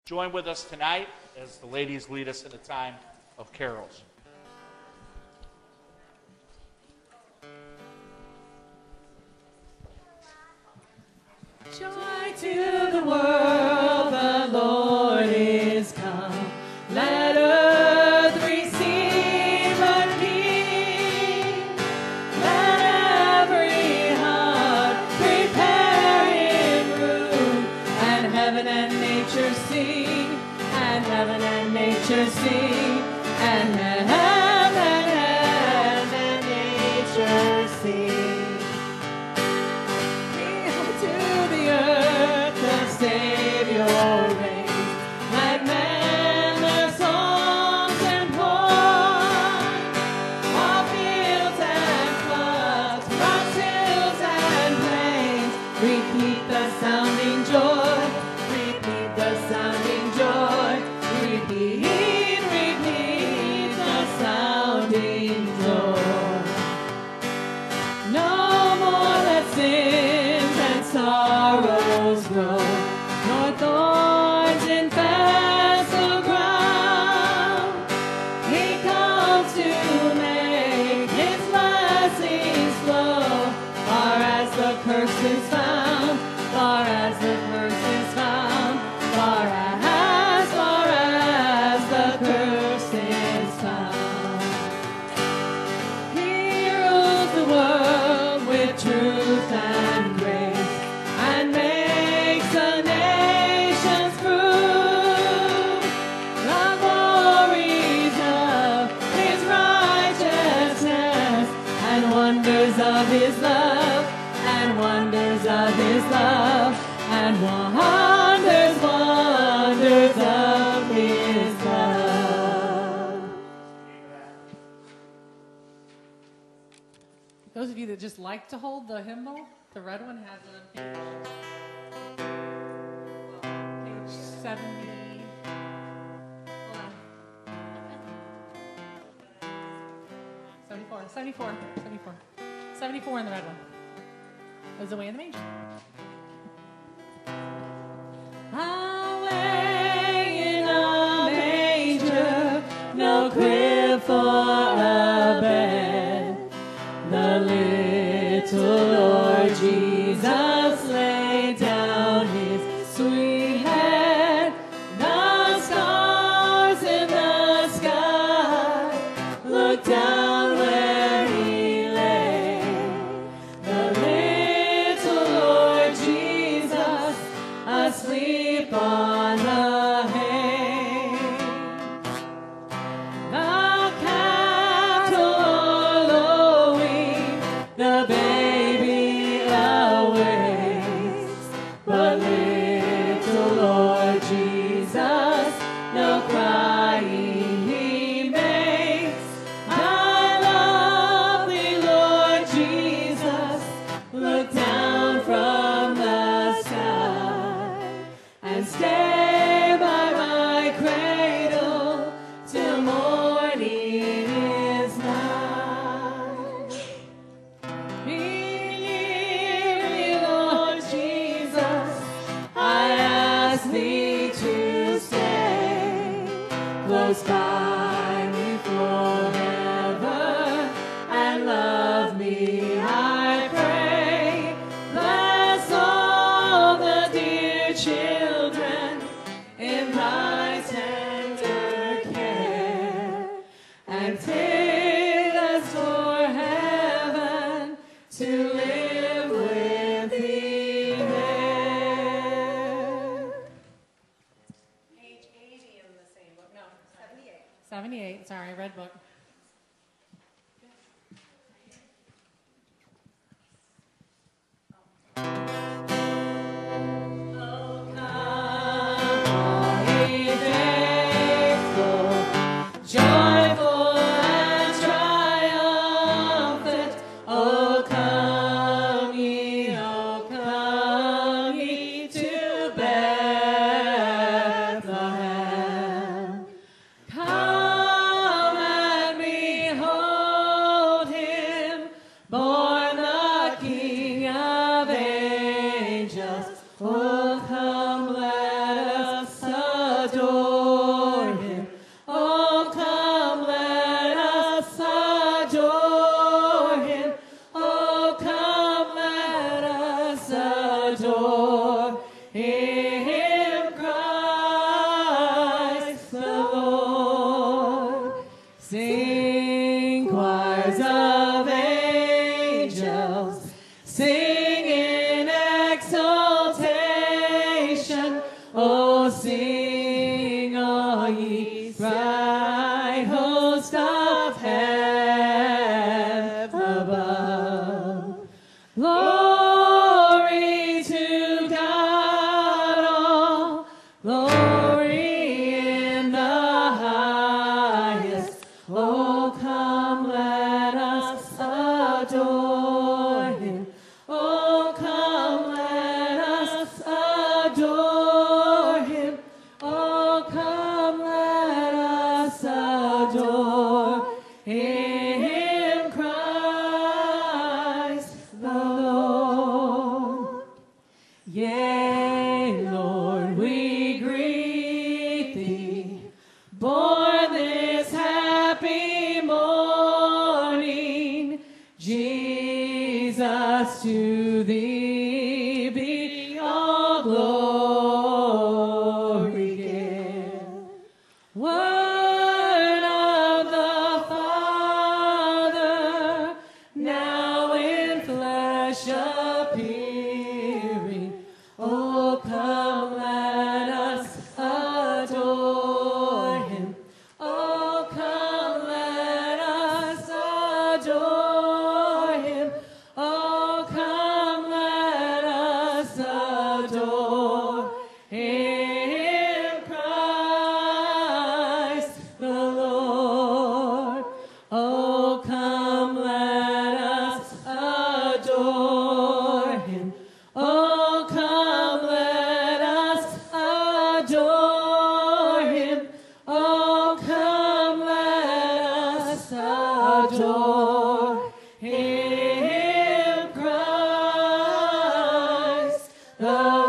Join with us tonight as the ladies lead us in a time of carols. Joy to the world, the Lord is come. Let earth receive her King. Let every heart prepare him room, and heaven and nature sing, and heaven and nature sing, and heaven and nature sing. Savior reigns, like men their songs employ. All fields and floods, rocks, hills and plains, repeat the sounding joy, repeat the sounding joy, repeat the sounding joy. No more let sins and sorrows grow, nor thorns infest the ground. He comes to make his blessings flow, far as the curse is found, far as the curse is found, far as the curse is found. He rules the world with truth and grace, and makes the nations prove the glories of his righteousness, and wonders of his love, and wonders of his love, and wonders of his love. Those of you that just like to hold the hymnal, the red one has it on page 70. Hold on. 74 in the red one. Is away in the manger. Away in a manger, no crib for a bed, the little Lord Jesus laid down his sweet head. The stars in the sky looked down where he lay. The little Lord Jesus asleep on the hay. The cattle are lowing, the baby awakes, but little Lord Jesus no crying he makes. My lovely Lord Jesus, look down from the sky and stay by my cradle till morning is nigh. Be near me, Lord Jesus, I ask thee to stay close by me forever and love me, I pray. Bless all the dear children in thy tender care, and take us for heaven to live with thee there. Page 80 in the same book. No, 78. 78, sorry, red book. Oh, come, all ye faithful, joyful and triumphant. Oh, come ye to Bethlehem. Come Sing, all ye bright host of heaven above. Glory to God, all glory in the highest. Oh, come, let us adore him. Oh, come, let us adore him. Oh, come, let us adore him, Christ the Lord. Yea, Lord, we greet thee, born this happy morning. Jesus, to thee be all glory given. Word of the Father, now in flesh appearing. Oh, come, let us adore him. Oh, come, let us adore him. Oh, come, let us adore him, Christ the Lord. Oh, come, let us adore him. Oh, come, let us adore him. Oh, come, let us adore him, Christ the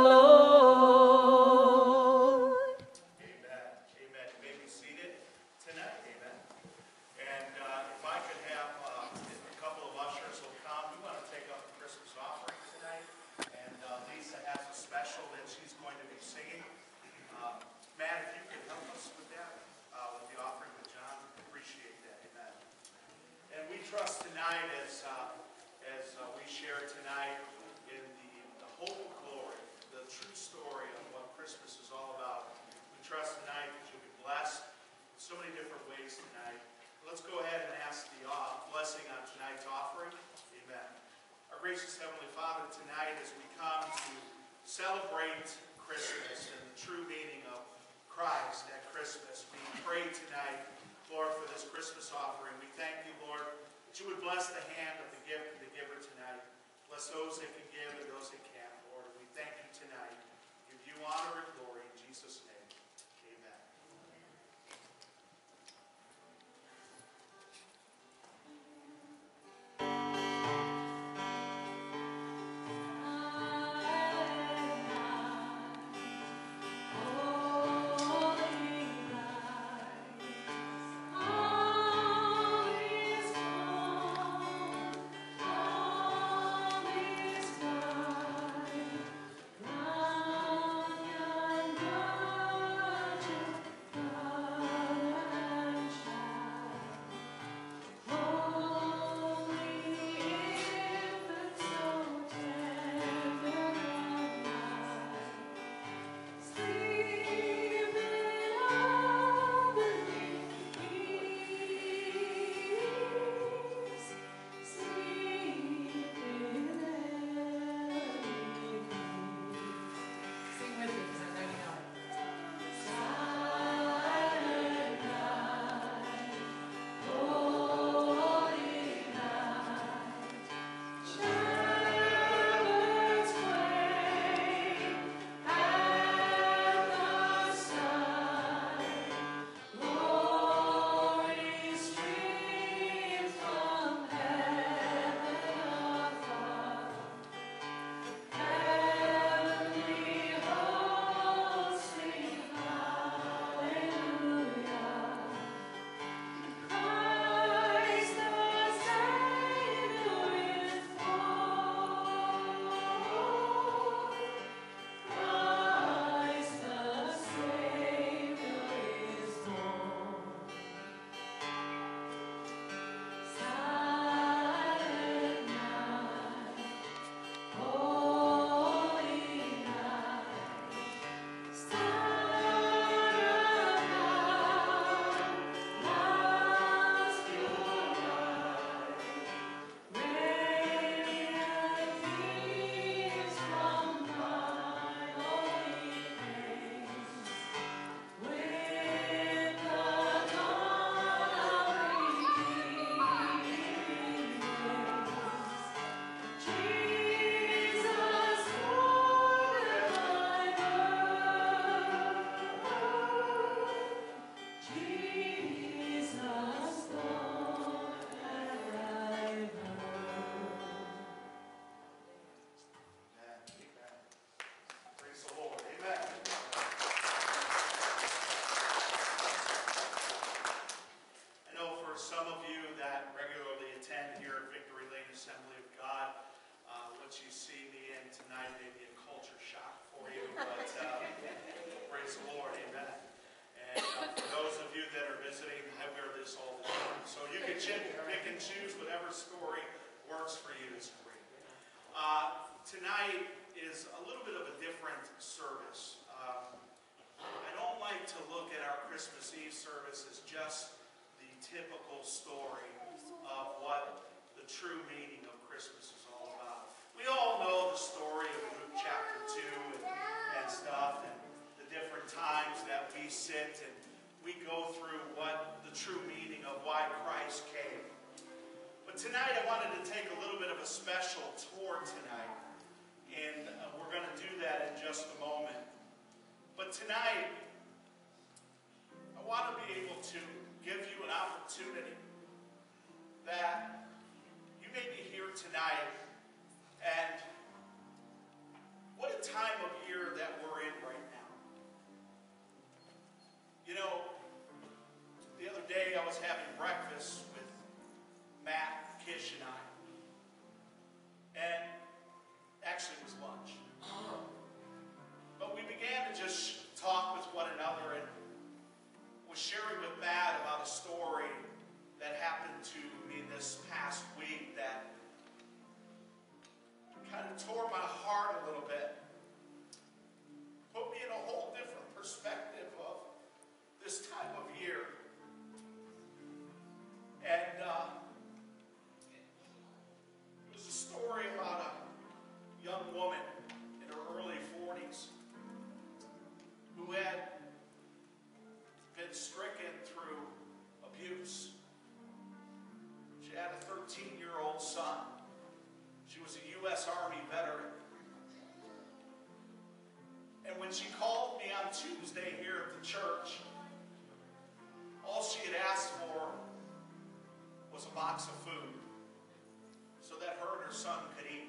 Lord. Amen. Amen. You may be seated tonight. Amen. And if I could have a couple of ushers will come. We want to take up the Christmas offering tonight. And Lisa has a special that she's going to be singing. Matt, if you could help us with that, with the offering with John, appreciate that. Amen. And we trust tonight as we share tonight in the hope of glory, the true story of what Christmas is all about. We trust tonight that you'll be blessed in so many different ways tonight. Let's go ahead and ask the blessing on tonight's offering. Amen. Our gracious Heavenly Father, tonight as we come to celebrate Christmas and the true meaning of Christ at Christmas, we pray tonight, Lord, for this Christmas offering. We thank you, Lord, that you would bless the hand of the giver tonight. Bless those that can give and those that can't, Lord. We thank you tonight. Give you honor and glory in Jesus' name. Amen. All is gone, you that are visiting, I wear this all the time. So you can pick and choose whatever story works for you. It's great. Tonight is a little bit of a different service. I don't like to look at our Christmas Eve service as just the typical story of what the true meaning of Christmas is all about. We all know the story of Luke chapter 2 and stuff, and the different times that we sit and we go through what the true meaning of why Christ came. But tonight I wanted to take a little bit of a special tour tonight, and we're going to do that in just a moment. But tonight, I want to be able to give you an opportunity that you may be here tonight, and what a time of year that we're in right now. You know, the other day I was having breakfast with Matt, Kish, and I. And actually it was lunch. But we began to just talk with one another and was sharing with Matt about a story that happened to me this past week that kind of tore my heart a little bit. Put me in a whole different perspective of this time of year. And it was a story about a young woman in her early 40s who had been stricken through abuse. She had a 13-year-old son. She was a U.S. Army veteran. And when she called me on Tuesday here at the church, all she had asked for was a box of food so that her and her son could eat.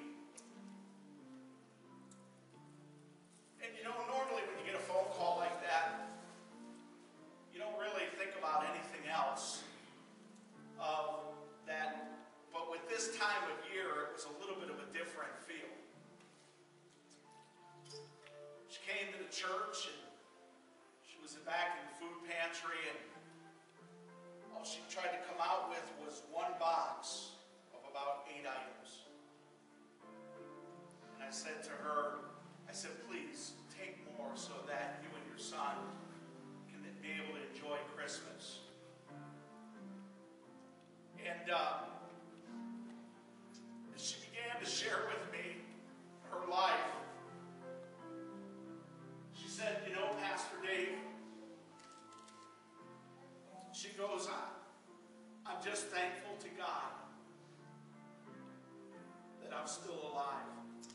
And you know, normally when you get a phone call like that, you don't really think about anything else of that. But with this time of year, it was a little bit of a different feel. She came to the church and she was back in the food pantry, and all she tried to come out with was one box of about 8 items. And I said to her, please take more so that you and your son can be able to enjoy Christmas. And she began to share with me her life. She said, you know, Pastor Dave, she goes, I'm just thankful to God that I'm still alive.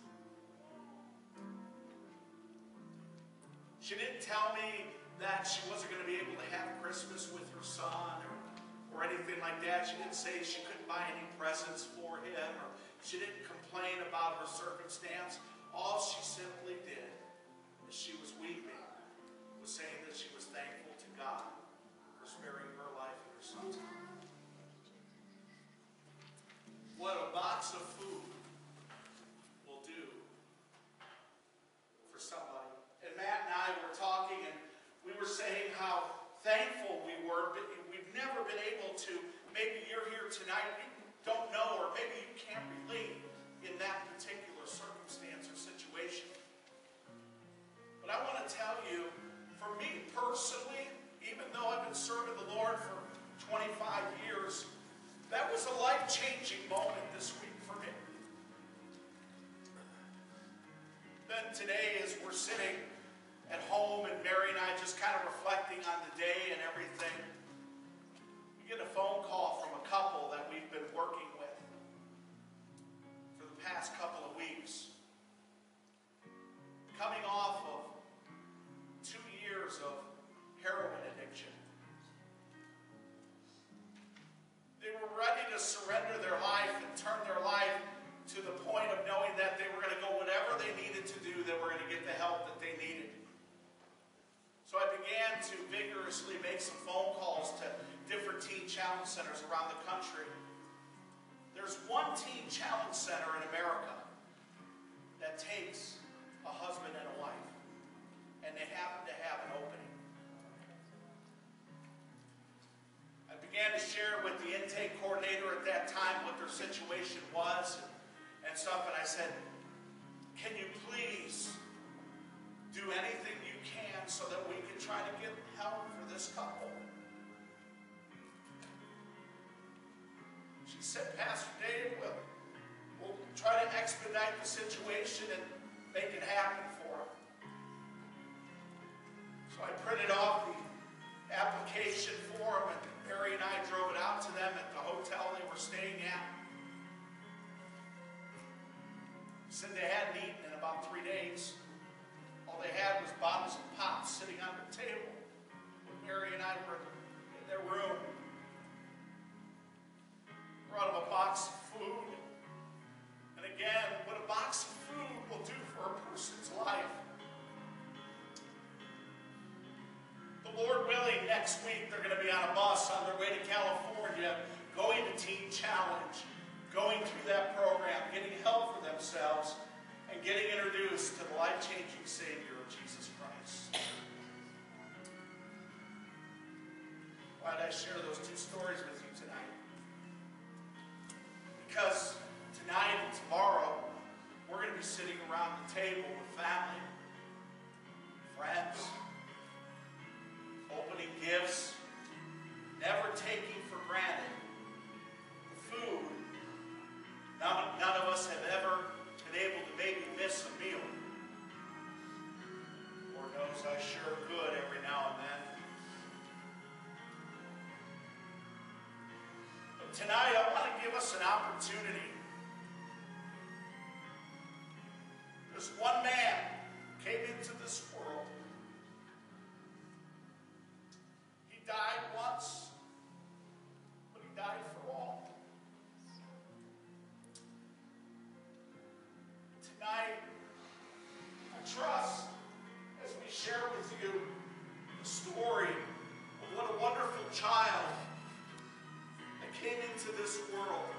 She didn't tell me that she wasn't going to be able to have Christmas with her son or anything like that. She didn't say she couldn't buy any presents for him, or she didn't complain about her circumstance. All she simply did, as she was weeping, was saying that she was thankful to God for sparing her life and her son's life. What a box of food will do for somebody. And Matt and I were talking, and we were saying how thankful we were, but we've never been able to. Maybe you're here tonight, you don't know, or maybe you can't relate in that particular circumstance or situation. But I want to tell you, for me personally, even though I've been serving the Lord for 25 years, that was a life-changing moment this week for me. Then today, as we're sitting at home, and Mary and I just kind of reflecting on the day and everything, we get a phone call from a couple that we've been working with for the past couple of weeks. Coming off of 2 years of heroin addiction. They were ready to surrender their life and turn their life to the point of knowing that they were going to go whatever they needed to do, they were going to get the help that they needed. So I began to vigorously make some phone calls to different teen challenge centers around the country. There's one teen challenge center in America that takes a husband and a wife, and they happen to have an opening. intake coordinator at that time what their situation was and stuff, and I said, can you please do anything you can so that we can try to get help for this couple? She said, Pastor Dave, we'll try to expedite the situation and make it happen for them. So I printed off the application form, and Mary and I drove it out to them at the hotel they were staying at. Said they hadn't eaten in about 3 days. All they had was bottles of pop sitting on the table when Mary and I were in their room. Brought them a box of food. And again, what a box of food will do for a person's life. The Lord willing, next week they're going to be on a bus on their way to California, going to Teen Challenge, going through that program, getting help for themselves, and getting introduced to the life-changing Savior of Jesus Christ. Why did I share those two stories with you tonight? Because tonight and tomorrow, we're going to be sitting around the table with family, friends, opening gifts, never taking for granted the food. None of us have ever been able to maybe miss a meal. Lord knows I sure could every now and then. But tonight I want to give us an opportunity. This one man came into this world. He died once, but he died for all. Tonight, I trust, as we share with you the story of what a wonderful child that came into this world,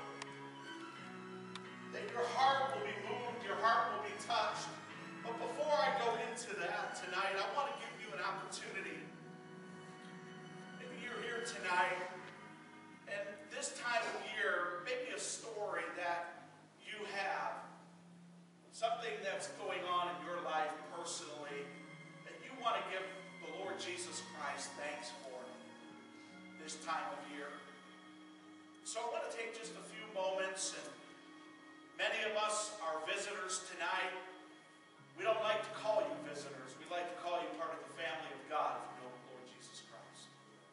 that your heart will be moved, your heart will be touched. But before I go into that tonight, I want to give you an opportunity. Maybe you're here tonight, and this time of year, maybe a story that you have, something that's going on in your life personally, that you want to give the Lord Jesus Christ thanks for this time of year. So I want to take just a few moments, and many of us are visitors tonight. We don't like to call you visitors. We like to call you part of the family of God if you know the Lord Jesus Christ.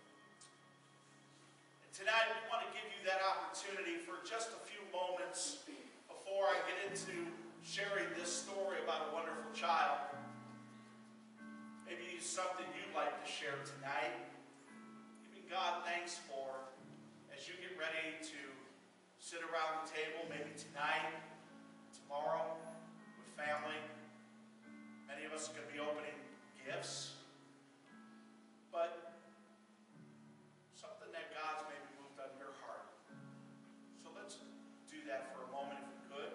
And tonight we want to give you that opportunity for just a few moments before I get into sharing this story about a wonderful child. Maybe it's something you'd like to share tonight. Giving God thanks for as you get ready to sit around the table, maybe tonight, tomorrow, with family. Many of us are going to be opening gifts. But something that God's maybe moved on your heart. So let's do that for a moment if we could.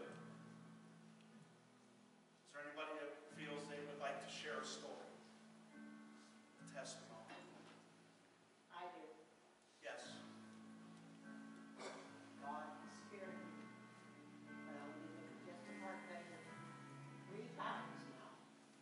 Is there anybody that feels they would like to share a story? A testimony? I do. Yes. God spared me. But I only been just a heart failure 3 times now.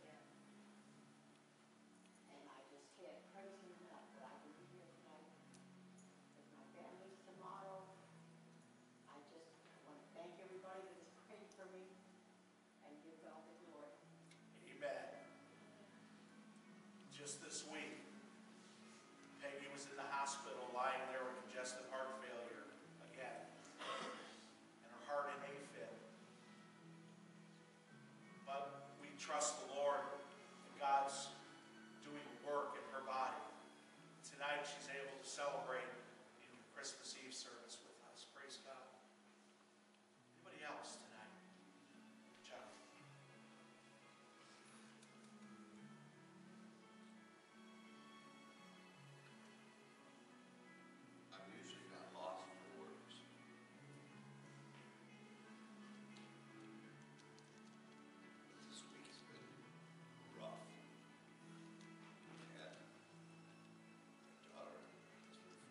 And I just can't praise him enough that I can be here tonight with my family's tomorrow. I just want to thank everybody that has prayed for me and give God the glory. Amen. Just this week, Peggy was in the hospital lying there with congestive heart failure again. And her heart in AFib. But we trust the Lord that God's doing work in her body. Tonight she's able to celebrate in the Christmas Eve service with us. Praise God. Anybody else tonight? John. I'm usually not lost for words. But this week's been rough. My daughter has been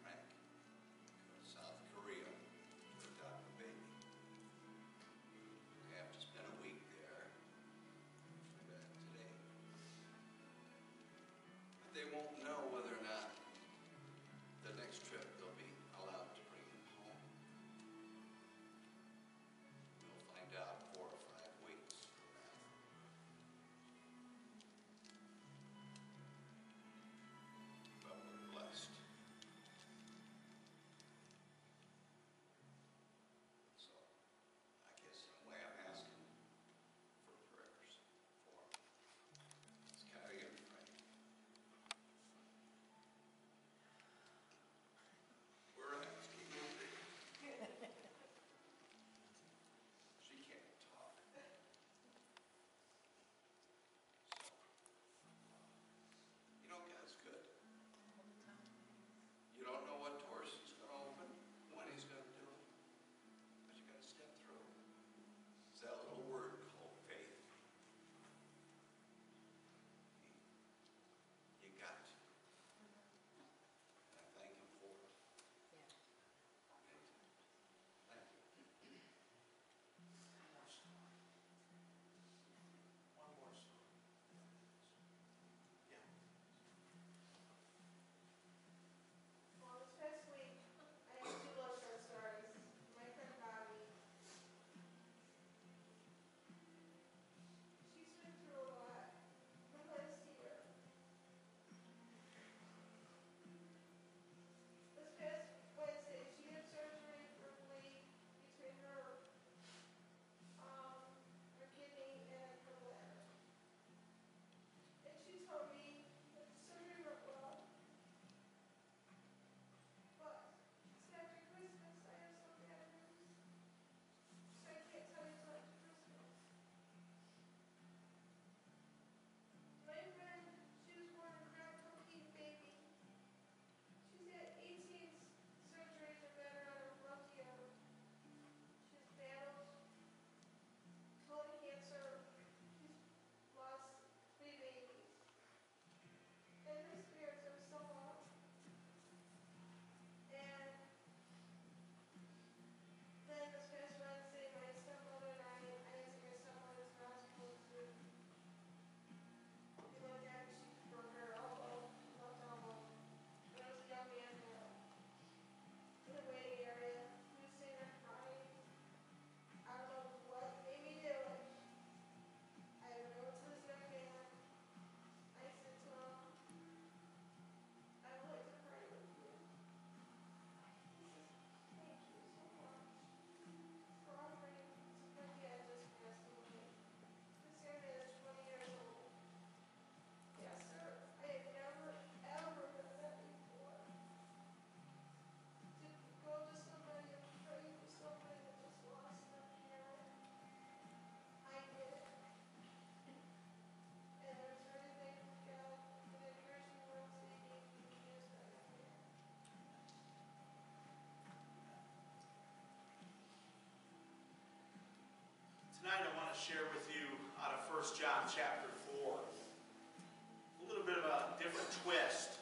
John chapter 4. A little bit of a different twist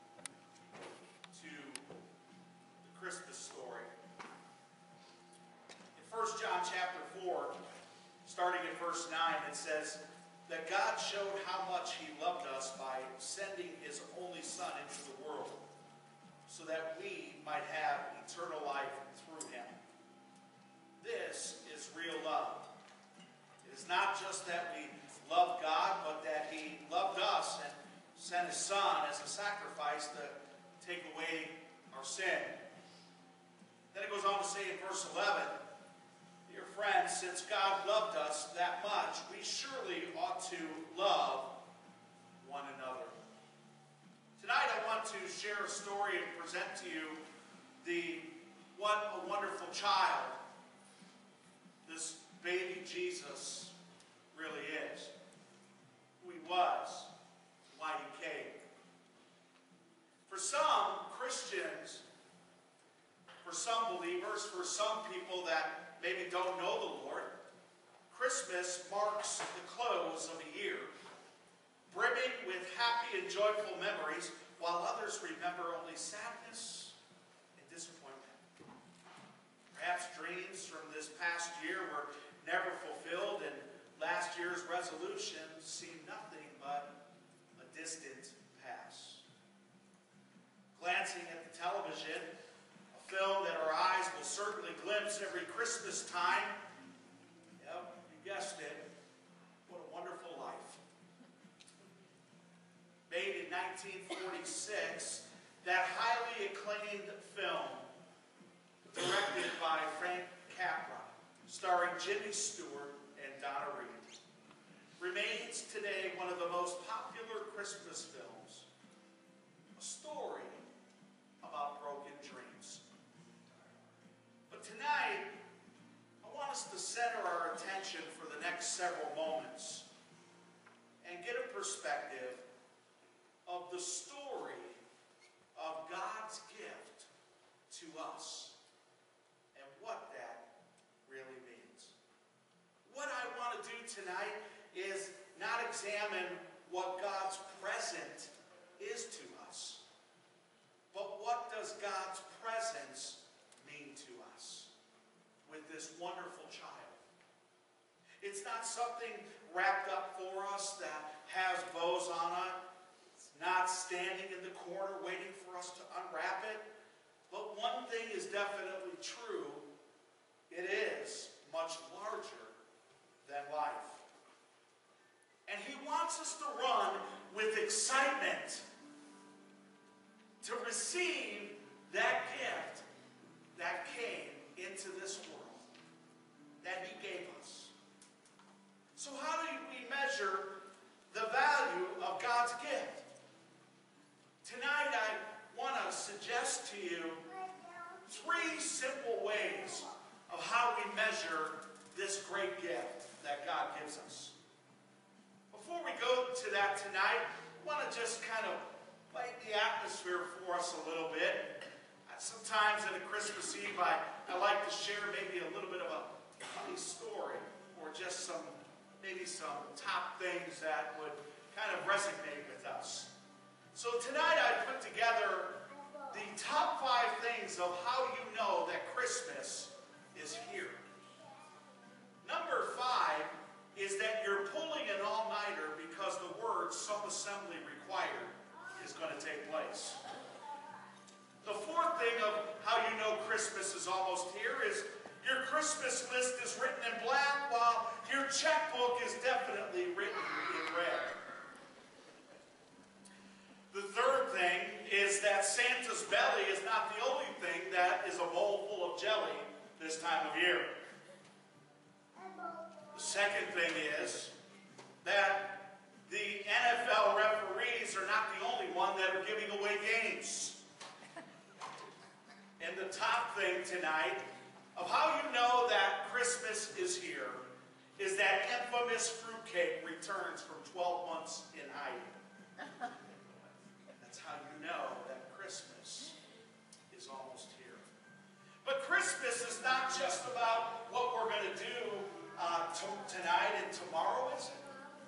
to the Christmas story. In 1 John chapter 4, starting at verse 9, it says that God showed how much He loved us by sending His only Son into the world so that we might have eternal life through Him. This is real love. It is not just that we love God, but that He loved us and sent His Son as a sacrifice to take away our sin. Then it goes on to say in verse 11, "Dear friends, since God loved us that much, we surely ought to love one another." Tonight I want to share a story and present to you what a wonderful child this baby Jesus really is. Who He was, why He came. For some Christians, for some believers, for some people that maybe don't know the Lord, Christmas marks the close of a year, brimming with happy and joyful memories, while others remember only sadness and disappointment. Perhaps dreams from this past year were never fulfilled, and last year's resolutions seem nothing but a distant past. Glancing at the television, a film that our eyes will certainly glimpse every Christmas time. Yep, you guessed it. What a wonderful life. Made in 1946, that highly acclaimed film, directed by Frank Capra, starring Jimmy Stewart and Donna Reed, remains today one of the most popular Christmas films. A story about broken dreams. But tonight, I want us to center our attention for the next several moments and get a perspective of the story of God's gift to us and what that really means. What I want to do tonight is not examine what God's present is to us, but what does God's presence mean to us with this wonderful child. It's not something wrapped up for us that has bows on it. It's not standing in the corner waiting for us to unwrap it. But one thing is definitely true. It is much larger than life. And He wants us to run with excitement to receive that gift that came into this world, that He gave us. So how do we measure the value of God's gift? Tonight I want to suggest to you 3 simple ways of how we measure this great gift that God gives us. Before we go to that tonight, I want to just kind of light the atmosphere for us a little bit. Sometimes at a Christmas Eve, I like to share maybe a little bit of a funny story or just maybe some top things that would kind of resonate with us. So tonight I put together the top 5 things of how you know that Christmas is here. Number 5 is that you're pulling an all-nighter because the word "some assembly required" is going to take place. The 4th thing of how you know Christmas is almost here is your Christmas list is written in black while your checkbook is definitely written in red. The 3rd thing is that Santa's belly is not the only thing that is a bowl full of jelly this time of year. The 2nd thing is that the NFL referees are not the only one that are giving away games. And the top thing tonight of how you know that Christmas is here is that infamous fruitcake returns from 12 months in hiding. That's how you know that Christmas is almost here. But Christmas is not just about what we're going to do tonight and tomorrow, is it?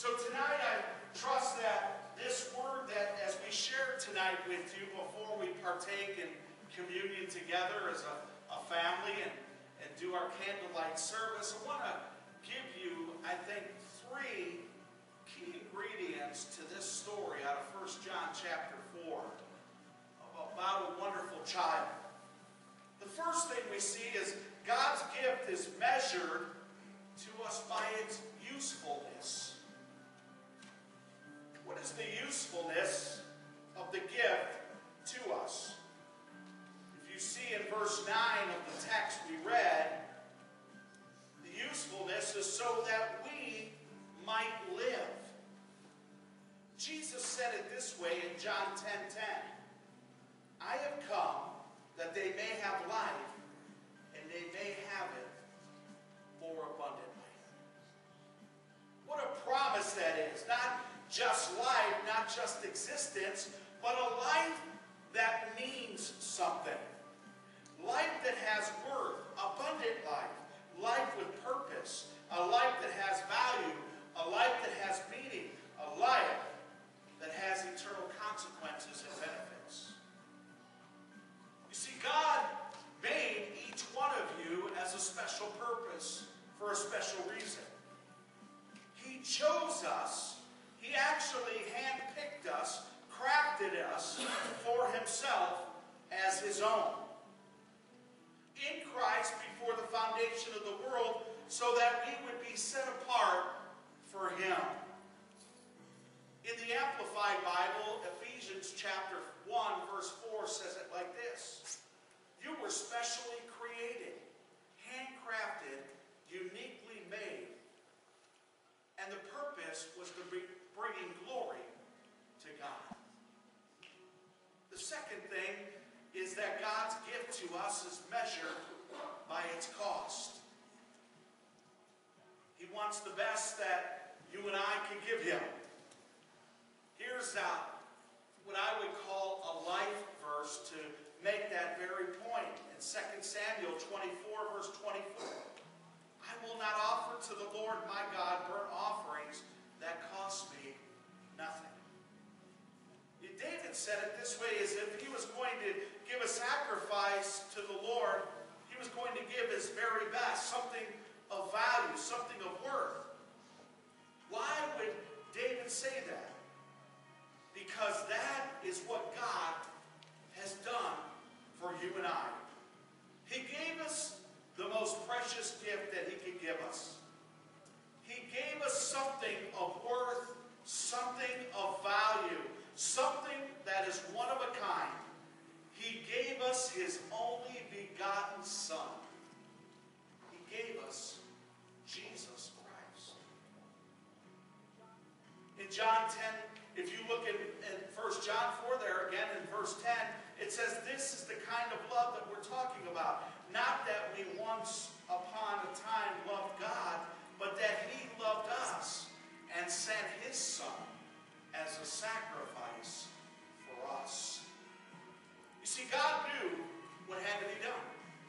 So tonight I trust that this word that as we share tonight with you before we partake in communion together as a family and do our candlelight service, I want to give you, I think, 3 key ingredients to this story out of 1 John chapter 4 about a wonderful child. The first thing we see is God's gift is measured to us by its usefulness. What is the usefulness of the gift to us? If you see in verse 9 of the text we read, the usefulness is so that we might live. Jesus said it this way in John 10:10. I have come that they may have life, and they may have it more abundantly. What a promise that is. Not just life, not just existence, but a life that means something. Life that has worth, abundant life, life with purpose, a life that has value, a life that has meaning, a life that has eternal consequences and benefits. You see, God made each one of you as a special purpose for a special reason. He chose us. He actually handpicked us, crafted us for himself as his own. In Christ before the foundation of the world, so that we would be set apart for him. In the Amplified Bible, Ephesians chapter 1, verse 4 says it like this. You were specially created, handcrafted, uniquely made. And the purpose was to be bringing glory to God. The second thing is that God's gift to us is measured by its cost. He wants the best that you and I can give him. Here's what I would call a life verse to make that very point. In 2 Samuel 24, verse 24. I will not offer to the Lord my God burnt offerings that cost me nothing. David said it this way, as if he was going to give a sacrifice to the Lord, he was going to give his very best, something of value, something of worth. Why would David say that? Because that is what God has done for you and I. He gave us the most precious gift that he could give us. He gave us something of worth, something of value, something that is one of a kind. He gave us his only begotten Son. He gave us Jesus Christ. In John 10, if you look in 1 John 4 there again in verse 10, it says this is the kind of love that we're talking about. Not that we once upon a time loved God, but that he loved us and sent his Son as a sacrifice for us. You see, God knew what had to be done.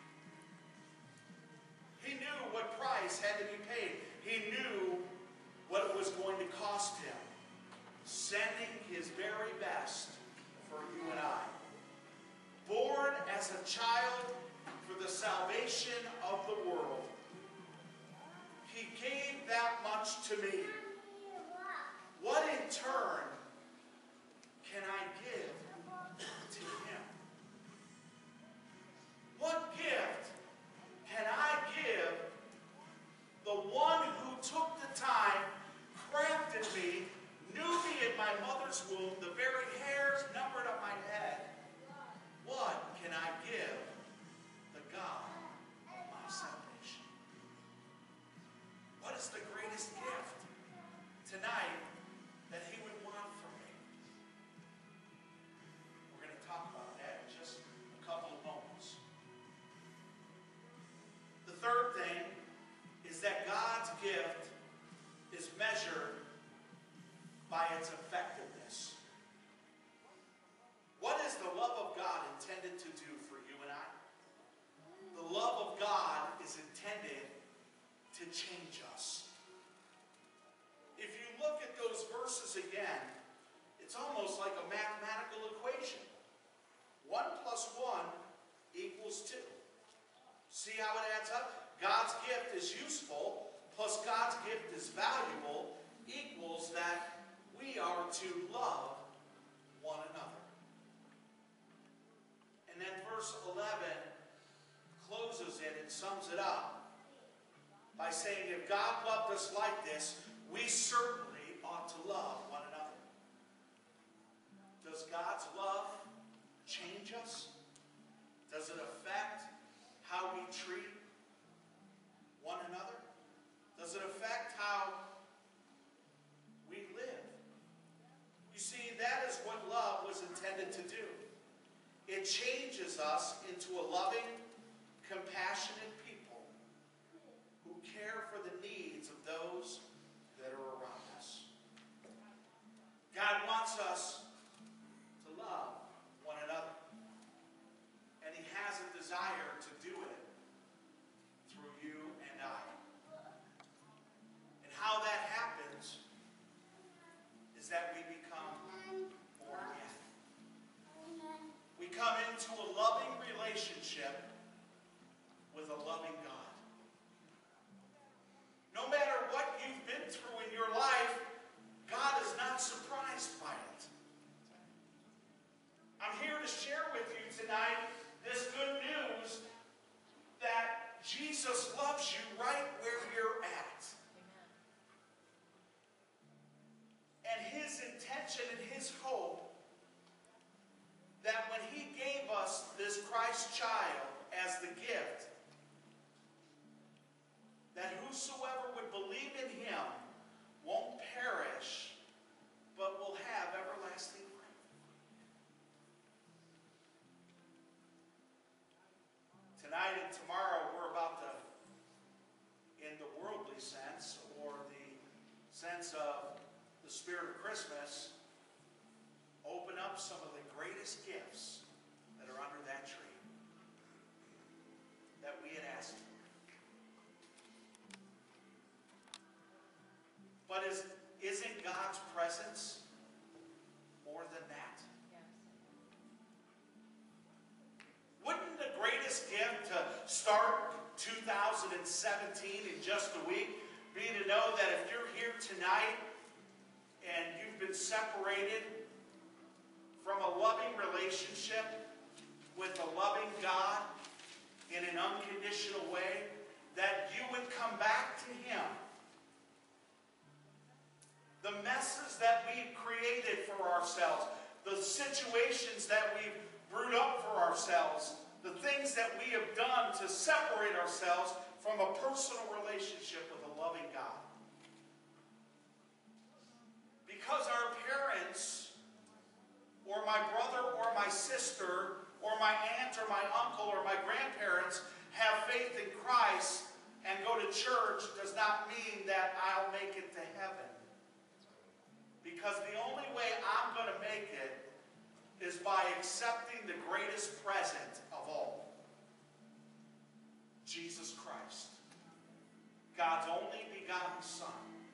He knew what price had to be paid. He knew what it was going to cost him, sending his very best for you and I. Born as a child for the salvation of the world. He gave that much to me. What in turn can I give to him? What gift can I give the one who took the time, crafted me, knew me in my mother's womb, the very hairs numbered on my head? What can I give the God of my salvation? What is the greatest gift tonight that he would want from me? We're going to talk about that in just a couple of moments. The third thing is that God's gift is measured by its effectiveness. What is the love of God intended to do for you and I? The love of God is intended to change us. If you look at verses again, it's almost like a mathematical equation. 1 plus 1 equals 2. See how it adds up? God's gift is useful, plus God's gift is valuable, equals that we are to love one another. And then verse 11 closes it and sums it up by saying, if God loved us like this, we certainly ought to love one another. Does God's love change us? Does it affect how we treat one another? Does it affect how we live? You see, that is what love was intended to do. It changes us into a loving, compassionate people who care for the needs of those that are around us. God wants us to love one another. And He has a desire to do it through you and I. And how that happens is that we become born again. We come into a loving relationship with a loving God. No matter what you've been through in your life, God is not surprised by it. I'm here to share with you tonight this good news that Jesus loves you right where you're at. And His intention and His hope that when He gave us this Christ child as the gift, that whosoever would believe in Him won't perish, but will have everlasting life. Tonight and tomorrow we're about to, in the worldly sense, or the sense of the spirit of Christmas, open up some of the greatest gifts that are under that tree that we had asked for. But isn't God's presence more than that? Yes. Wouldn't the greatest gift to start 2017 in just a week be to know that if you're here tonight and you've been separated from a loving relationship with a loving God in an unconditional way, that you would come back to Him? The messes that we've created for ourselves, the situations that we've brewed up for ourselves, the things that we have done to separate ourselves from a personal relationship with a loving God. Because our parents, or my brother or my sister, or my aunt or my uncle or my grandparents have faith in Christ and go to church does not mean that I'll make it to heaven. Because the only way I'm going to make it is by accepting the greatest present of all. Jesus Christ. God's only begotten Son.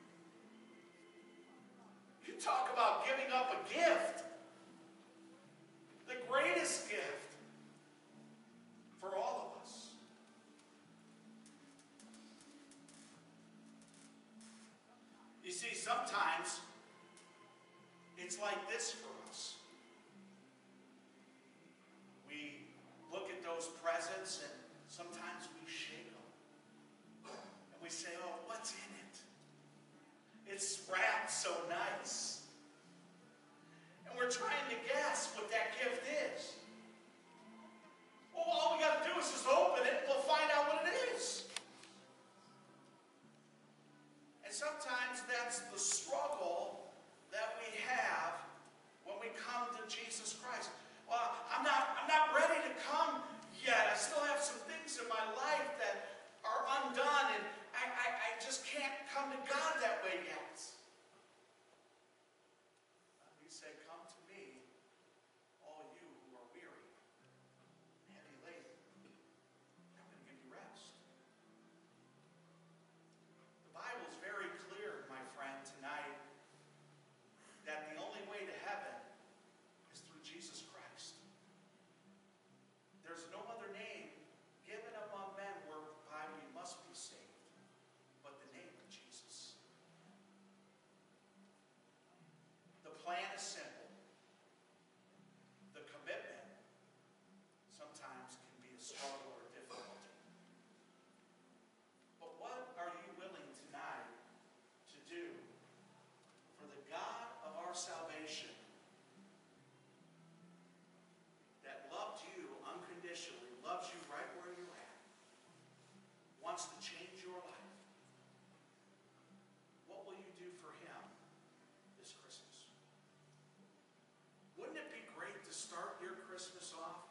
You talk about giving up a gift. The greatest gift for all of us. You see, sometimes it's like this for us. We look at those presents and sometimes we shake them. And we say, oh, what's in it? It's wrapped so nice. And we're trying to guess what that gift is. Well, all we got to do is just open it and we'll find out what it is. And sometimes that's the struggle that we have when we come to Jesus Christ. Well, I'm not ready to come yet. I still have some things in my life that are undone, and I just can't come to God that way yet. is simple. The commitment sometimes can be a struggle or a difficulty. But what are you willing tonight to do for the God of our salvation that loved you unconditionally, loves you right where you're at, wants to change your life? What will you do for him this Christmas? Wouldn't it be great to start your Christmas off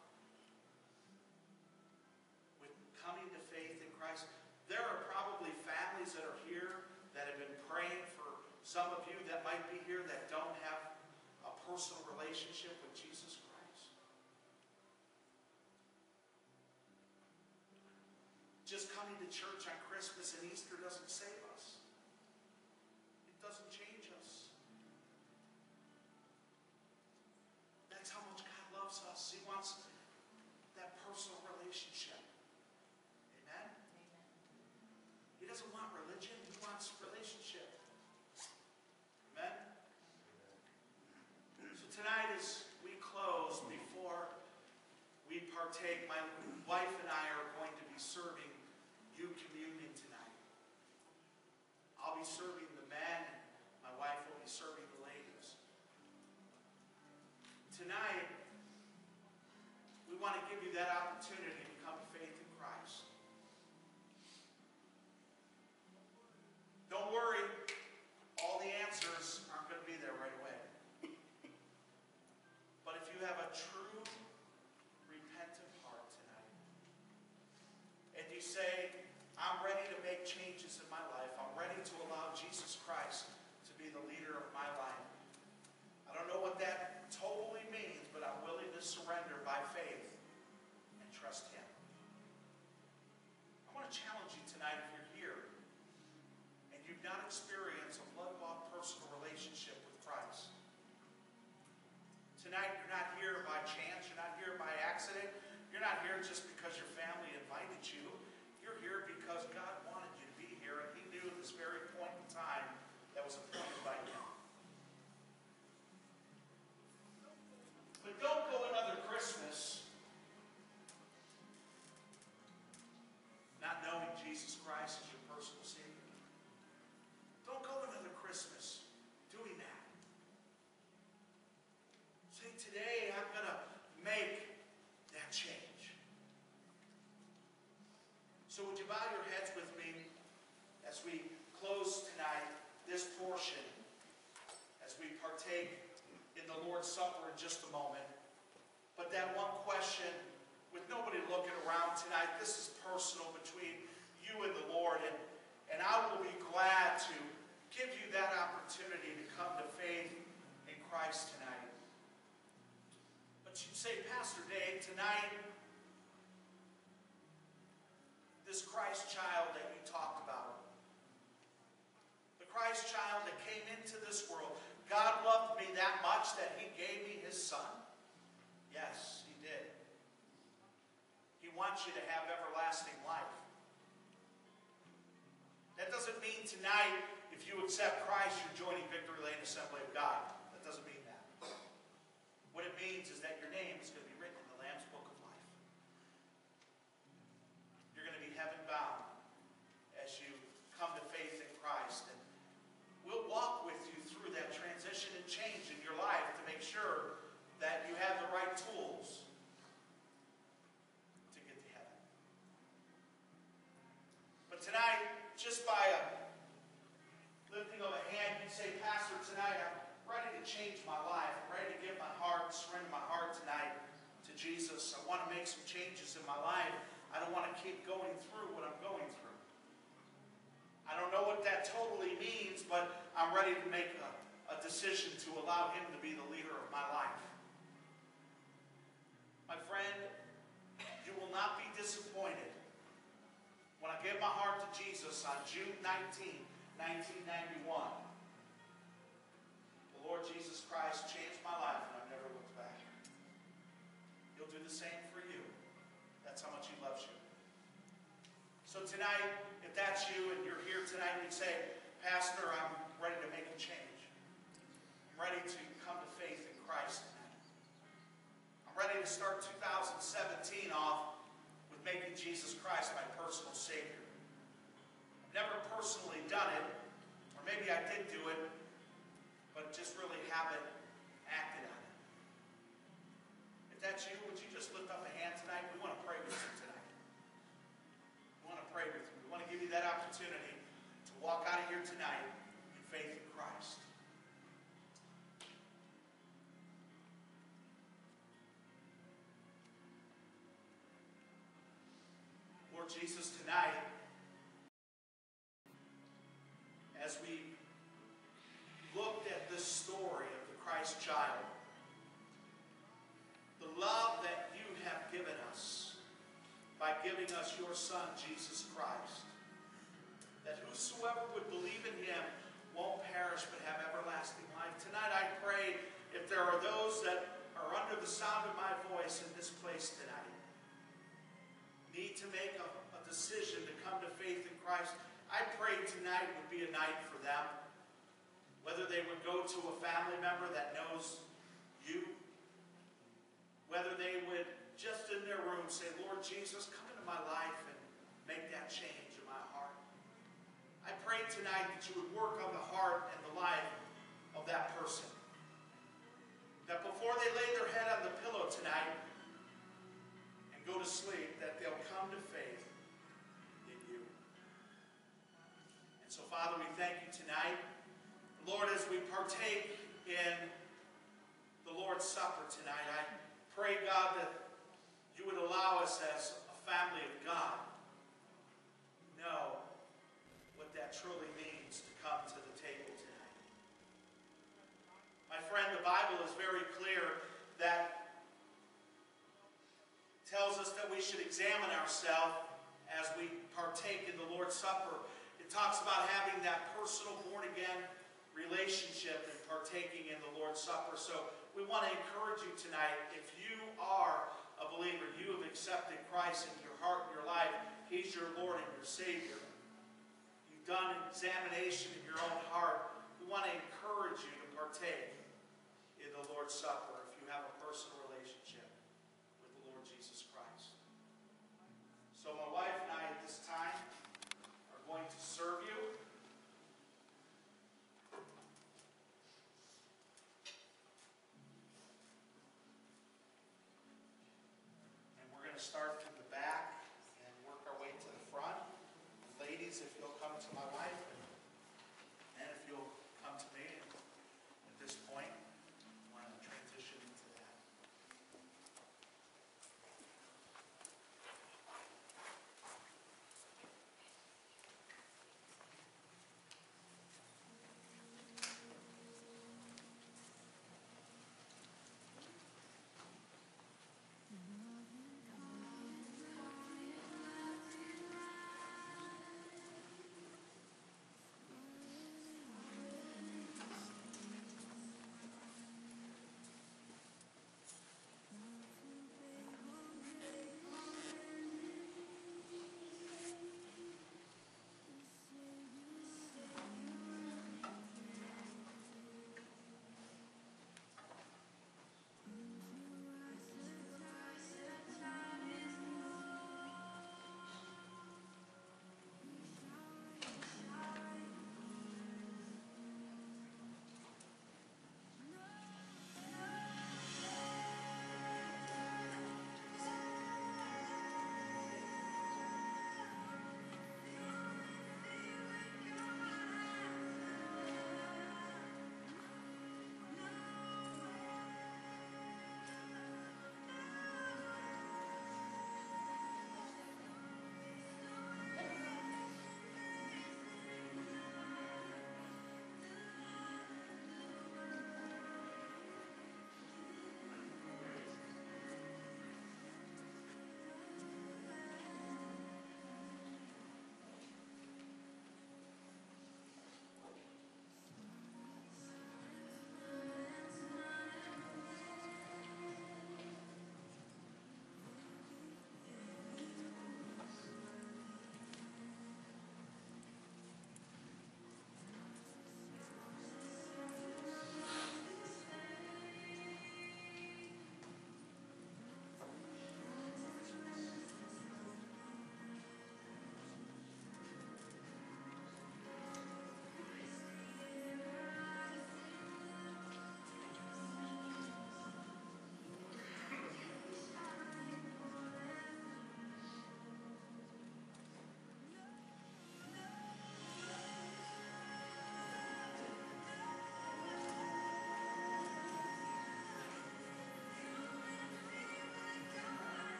with coming to faith in Christ? There are probably families that are here that have been praying for some of you that might be here that don't have a personal relationship with Jesus Christ. Just coming to church on Christmas and Easter doesn't save us. It doesn't change us. That's how much God loves us. He wants that personal relationship. Amen? He doesn't want religion. He wants relationship. Amen? So tonight as we close, before we partake, my wife and I are going to be serving you communion tonight. I'll be serving the men, and my wife will be serving the ladies. Tonight, we want to give you that opportunity to come to faith in Christ. Don't worry, all the answers aren't going to be there right away. But if you have a true, repentant heart tonight, and you say, I'm ready to make changes in my life, I'm ready to allow Jesus Christ to be the leader of my life. I don't know what that totally means, but I'm willing to surrender by faith and trust him. I want to challenge you tonight, if you're here and you've not experienced a blood-bought personal relationship with Christ. Tonight, you're not here by chance. You're not here by accident. You're not here just because your family invited you. You're here because God wanted you to be here, and he knew this very point in time that was appointed by him. But don't go another Christmas not knowing Jesus Christ as your personal Savior. Don't go another Christmas doing that. Say, today I'm going to make that change. So would you bow your heads with me as we close tonight this portion, as we partake in the Lord's Supper in just a moment. But that one question, with nobody looking around tonight, this is personal between you and the Lord, and I will be glad to give you that opportunity to come to faith in Christ tonight. But you'd say, Pastor Dave, tonight, this Christ child that you talked about, the Christ child that came into this world, God loved me that much that he gave me his son. Yes, he did. He wants you to have everlasting life. That doesn't mean tonight, if you accept Christ, you're joining Victory Lane Assembly of God. That doesn't mean that. What it means is that your name is going to be written in the Lamb's Book of Life. You're going to be heaven-bound as you come to faith in Christ. And we'll walk with you through that transition and change in your life to make sure that you have the right tools to get to heaven. But tonight, just by a lifting of a hand, you'd say, Pastor, tonight I'm ready to change my life. I'm ready to give my heart, surrender my heart tonight to Jesus. I want to make some changes in my life. I don't want to keep going through what I'm going through. I don't know what that totally means, but I'm ready to make a decision to allow him to be the leader of my life. My friend, you will not be disappointed when I gave my heart to Jesus on June 19, 1991. The Lord Jesus Christ changed my life, and I've never looked back. He'll do the same for you. That's how much he loves you. So tonight, if that's you and you're here tonight and you say, Pastor, I'm ready to make a change. I'm ready to come to faith start 2017 off with making Jesus Christ my personal Savior. I've never personally done it, or maybe I did do it, but just really haven't acted on it. If that's you, would you just lift up a hand tonight? We want to pray with you tonight. We want to pray with you. We want to give you that opportunity to walk out of here tonight in faith in Christ. Lord Jesus, tonight, as we looked at this story of the Christ child, the love that you have given us by giving us your Son, Jesus Christ, that whosoever would believe in him won't perish but have everlasting life. Tonight I pray, if there are those that are under the sound of my voice in this place tonight, need to make a decision to come to faith in Christ, I pray tonight would be a night for them. Whether they would go to a family member that knows you, whether they would just in their room say, Lord Jesus, come into my life and make that change in my heart. I pray tonight that you would work on the heart and the life of that person. That before they lay their head on the pillow tonight and go to sleep, that they'll come to faith in you. And so, Father, we thank you tonight. Lord, as we partake in the Lord's Supper tonight, I pray, God, that you would allow us as a family of God to know what that truly means to come to the table tonight. My friend, the Bible is very clear that tells us that we should examine ourselves as we partake in the Lord's Supper. It talks about having that personal born-again relationship and partaking in the Lord's Supper. So we want to encourage you tonight, if you are a believer, you have accepted Christ into your heart and your life, he's your Lord and your Savior. You've done an examination in your own heart. We want to encourage you to partake in the Lord's Supper if you have a personal relationship with the Lord Jesus Christ. So my wife and I at this time are going to serve you. And we're going to start from the back and work our way to the front. Ladies, if you'll come to my wife, and if you'll come to me at this point, I want to transition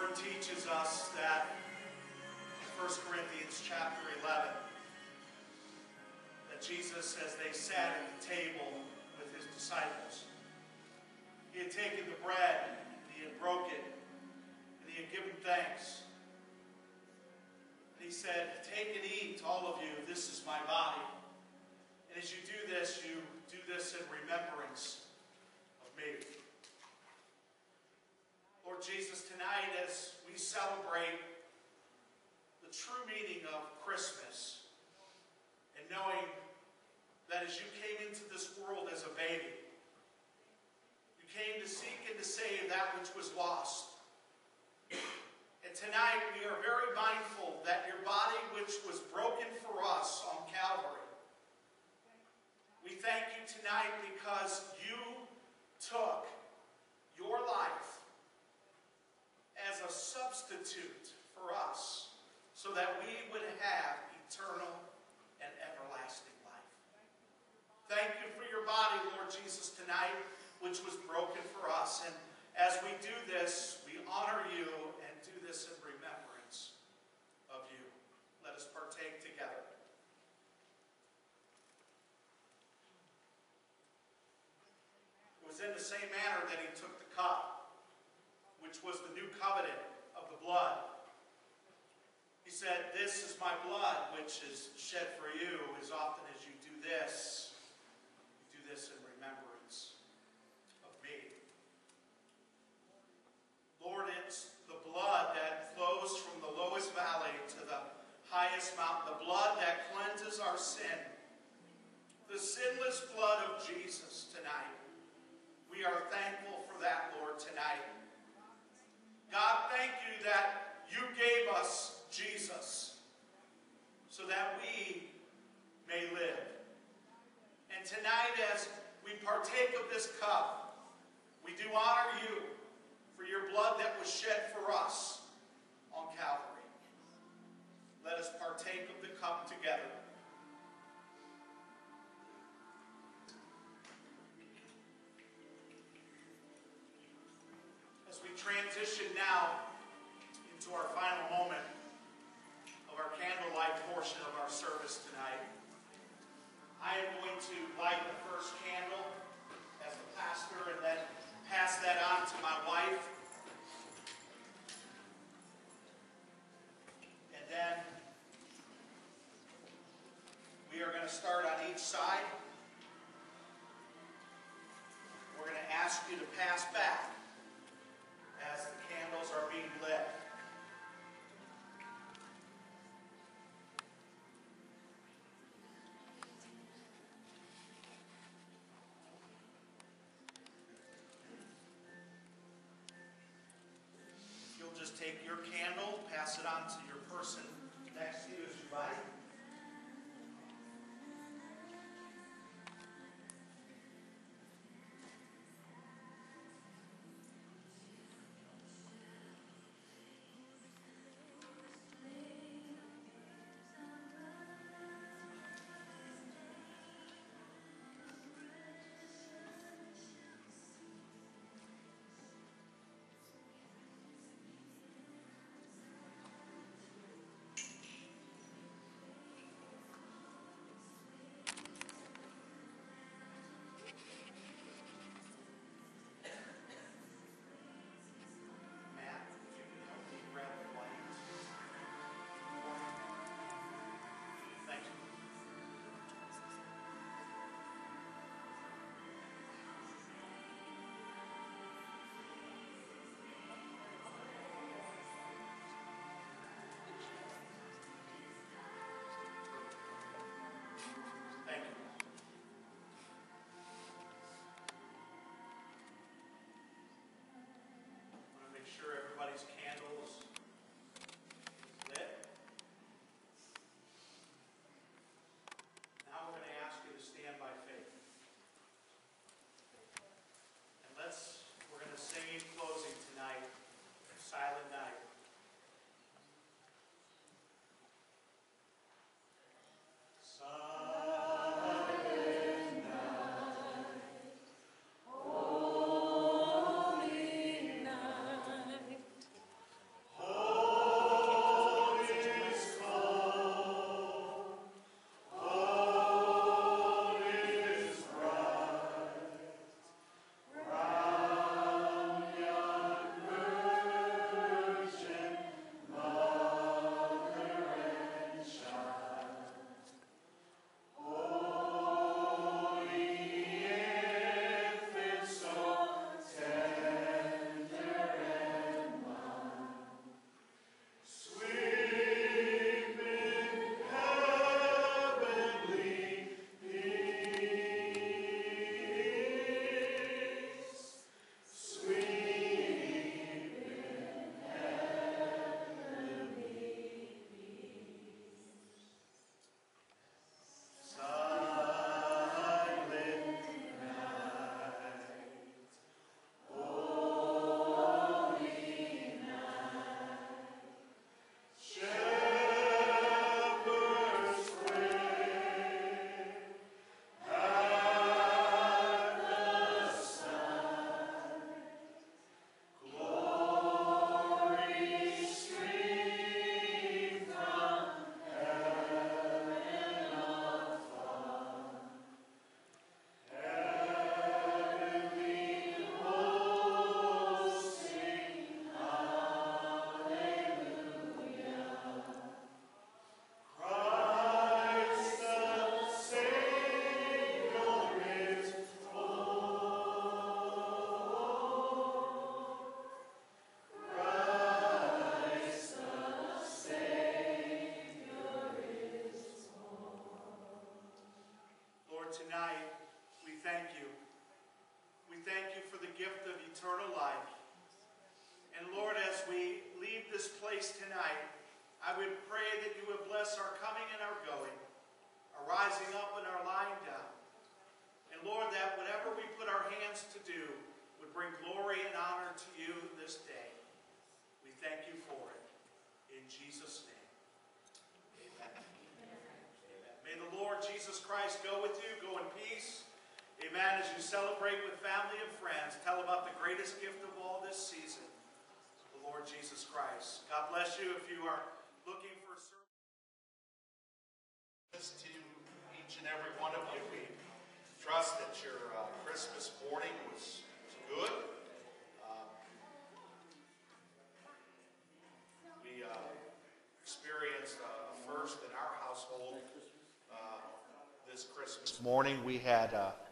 Word teaches us that in 1 Corinthians chapter 11, that Jesus, as they sat at the table with his disciples, he had taken the bread, and he had broken it, and he had given thanks. And he said, "Take and eat, all of you, this is my body. And as you do this in remembrance of me." Lord Jesus, tonight as we celebrate the true meaning of Christmas, and knowing that as you came into this world as a baby, you came to seek and to save that which was lost. And tonight we are very mindful that your body, which was broken for us on Calvary, we thank you tonight because you took your life as a substitute for us so that we would have eternal and everlasting life. Thank you for your body, Lord Jesus, tonight, which was broken for us. And as we do this, we honor you and do this in remembrance of you. Let us partake together. It was in the same manner that he took the cup, which was the new covenant of the blood. He said, "This is my blood, which is shed for you. As often as you do this in remembrance of me." Lord, it's the blood that flows from the lowest valley to the highest mountain, the blood that cleanses our sin, the sinless blood of Jesus tonight. We are thankful for that, Lord, tonight. God, thank you that you gave us Jesus so that we may live. And tonight, as we partake of this cup, we do honor you for your blood that was shed for us on Calvary. Let us partake of the cup together. As we transition now into our final moment of our candlelight portion of our service tonight, I am going to light the first candle as the pastor and then pass that on to my wife. And then we are going to start on each side. We're going to ask you to pass back as the candles are being lit. You'll just take your candle, pass it on to your person next to you as you light. that you would bless our coming and our going, our rising up and our lying down. And Lord, that whatever we put our hands to do would bring glory and honor to you this day. We thank you for it. In Jesus' name, amen. Amen. May the Lord Jesus Christ go with you. Go in peace. Amen. As you celebrate with family and friends, tell about the greatest gift of all this season, the Lord Jesus Christ. God bless you. If you are looking for service to each and every one of you, we trust that your Christmas morning was good. We experienced a first in our household this Christmas morning. We had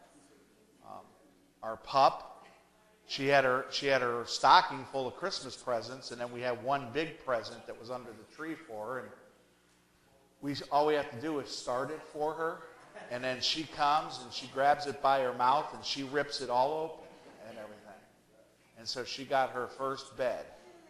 our pup. She had her stocking full of Christmas presents, and then we had one big present that was under the tree for her. And all we have to do is start it for her, and then she comes and she grabs it by her mouth and she rips it all open and everything. And so she got her first bed.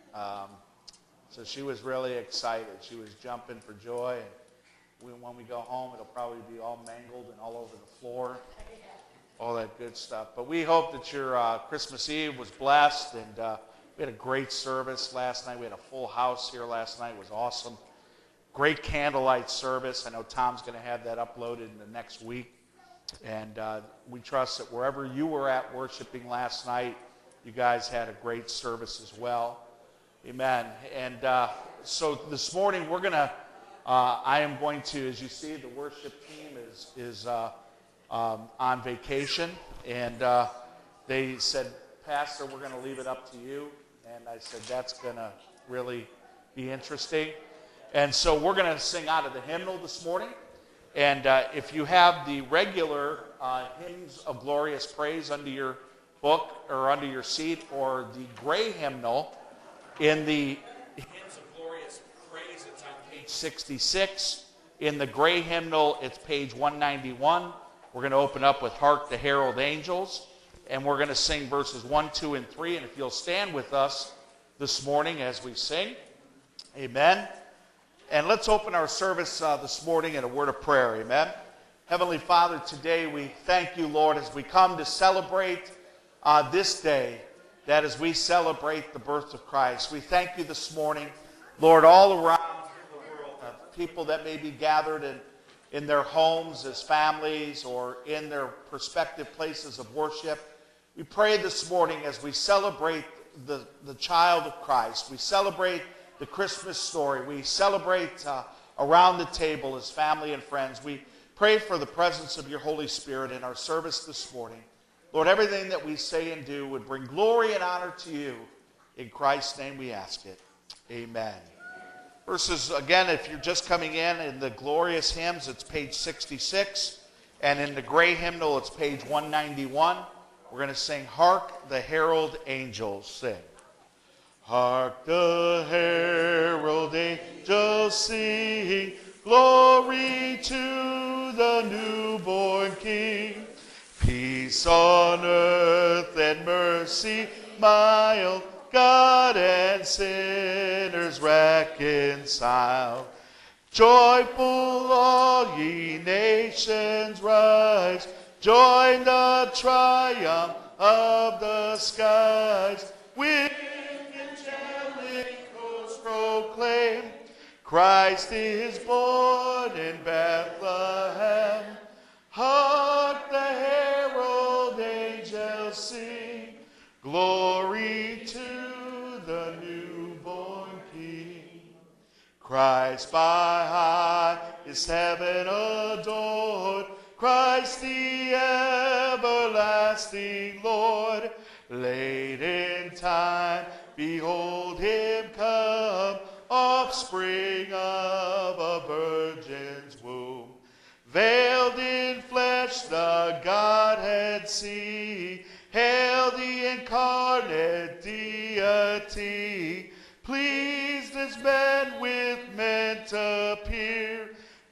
So she was really excited. She was jumping for joy. And when we go home, it'll probably be all mangled and all over the floor. All that good stuff. But we hope that your Christmas Eve was blessed, and we had a great service last night. We had a full house here last night. It was awesome. Great candlelight service. I know Tom's going to have that uploaded in the next week. And we trust that wherever you were at worshiping last night, you guys had a great service as well. Amen. And so this morning we're going to, I am going to, as you see, the worship team is on vacation, and they said, Pastor, we're going to leave it up to you. And I said, that's going to really be interesting. And so we're going to sing out of the hymnal this morning. And if you have the regular hymns of glorious praise under your book or under your seat, or the gray hymnal in the hymns of glorious praise, it's on page 66. In the gray hymnal, it's page 191. We're going to open up with Hark the Herald Angels, and we're going to sing verses 1, 2, and 3. And if you'll stand with us this morning as we sing, amen. And let's open our service this morning in a word of prayer, amen. Heavenly Father, today we thank you, Lord, as we come to celebrate this day, that as we celebrate the birth of Christ. We thank you this morning, Lord, all around the world, people that may be gathered in their homes as families or in their prospective places of worship. We pray this morning as we celebrate the child of Christ. We celebrate the Christmas story. We celebrate around the table as family and friends. We pray for the presence of your Holy Spirit in our service this morning. Lord, everything that we say and do would bring glory and honor to you. In Christ's name we ask it. Amen. Verses, again, if you're just coming in the glorious hymns, it's page 66. And in the gray hymnal, it's page 191. We're going to sing, Hark the Herald Angels Sing. Hark the herald angels sing, glory to the newborn King. Peace on earth and mercy mild, God and sinners reconcile. Joyful all ye nations rise, join the triumph of the skies. With angelic hosts proclaim, Christ is born in Bethlehem. Hark the herald angels sing, glory to the newborn King. Christ by highest heaven adored, Christ the everlasting Lord. Late in time, behold him come, offspring of a virgin's womb. Veiled in flesh the Godhead see, hail the incarnate deity. Pleased as men with men to appear,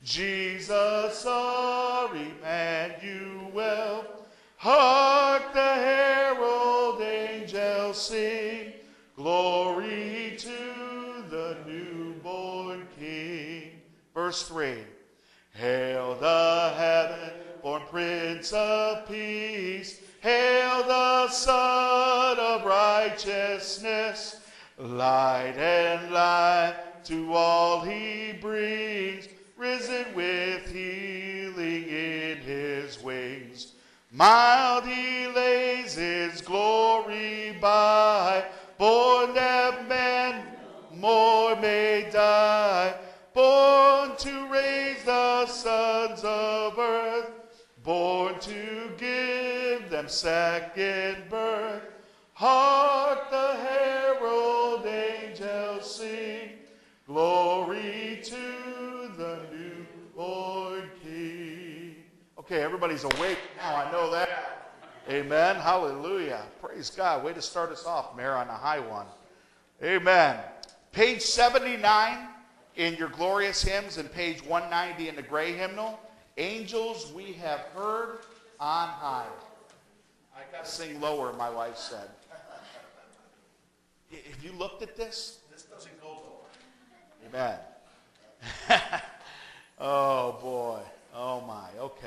Jesus our Emmanuel. Hark the herald angels sing, glory to the newborn King. Verse 3. Hail the heaven-born Prince of Peace. Hail the Son of Righteousness. Light and life to all he brings, risen with healing in his wings. Mild he lays his glory by, born that man more may die, born to raise the sons of earth, born to give them second birth. Hark the herald angels sing, glory to the newborn King. Okay, everybody's awake now, I know that. Amen, hallelujah. Praise God. Way to start us off, Mayor, on a high one. Amen. Page 79 in your glorious hymns and page 190 in the gray hymnal. Angels we have heard on high. I got to sing lower, my wife said. Have you looked at this? This doesn't go lower. Amen. Oh, boy. Oh, my.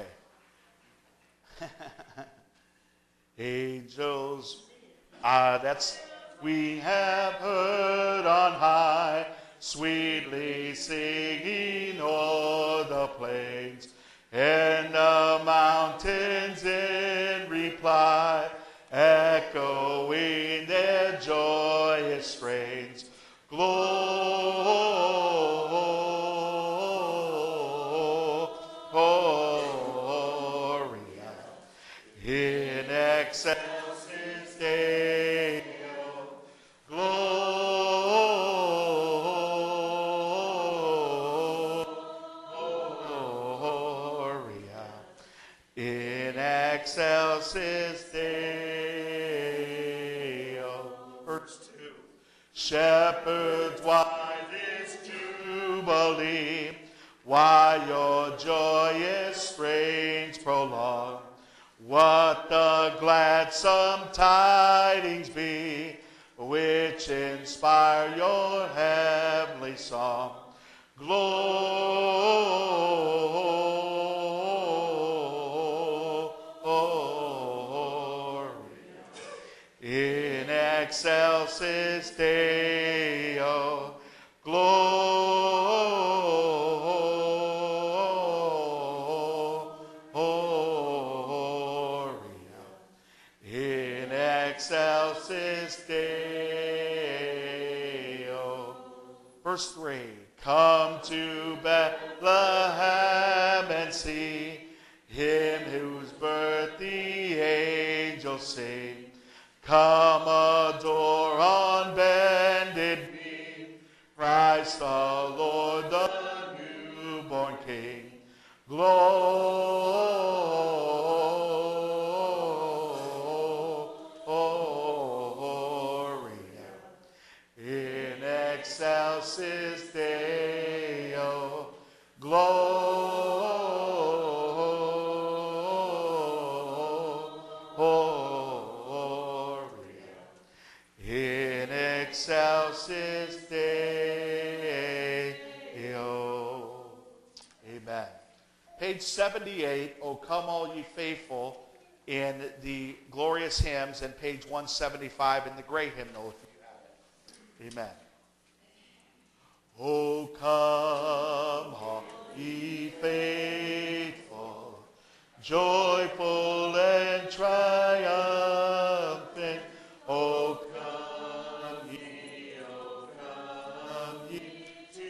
Okay. Angels, that's we have heard on high, sweetly singing o'er the plains, and the mountains in reply, echoing their joyous strains. Gloria in excelsis Deo. Gloria in excelsis Deo. Verse 2. Shepherds, why this jubilee? Why your joyous strains prolong? What the gladsome tidings be, which inspire your heavenly song? Gloria in excelsis Deo. Gloria in excelsis Deo. Verse 3. Come to Bethlehem and see him whose birth the angels sing. Come adore on bended knee Christ the Lord, the newborn King. Gloria in excelsis Deo. Gloria in excelsis Deo. Amen. Page 78, O come all ye faithful, in the glorious hymns, and page 175 in the gray hymnal, if you have it. Amen. O come all ye faithful, joyful and triumphant. O come ye to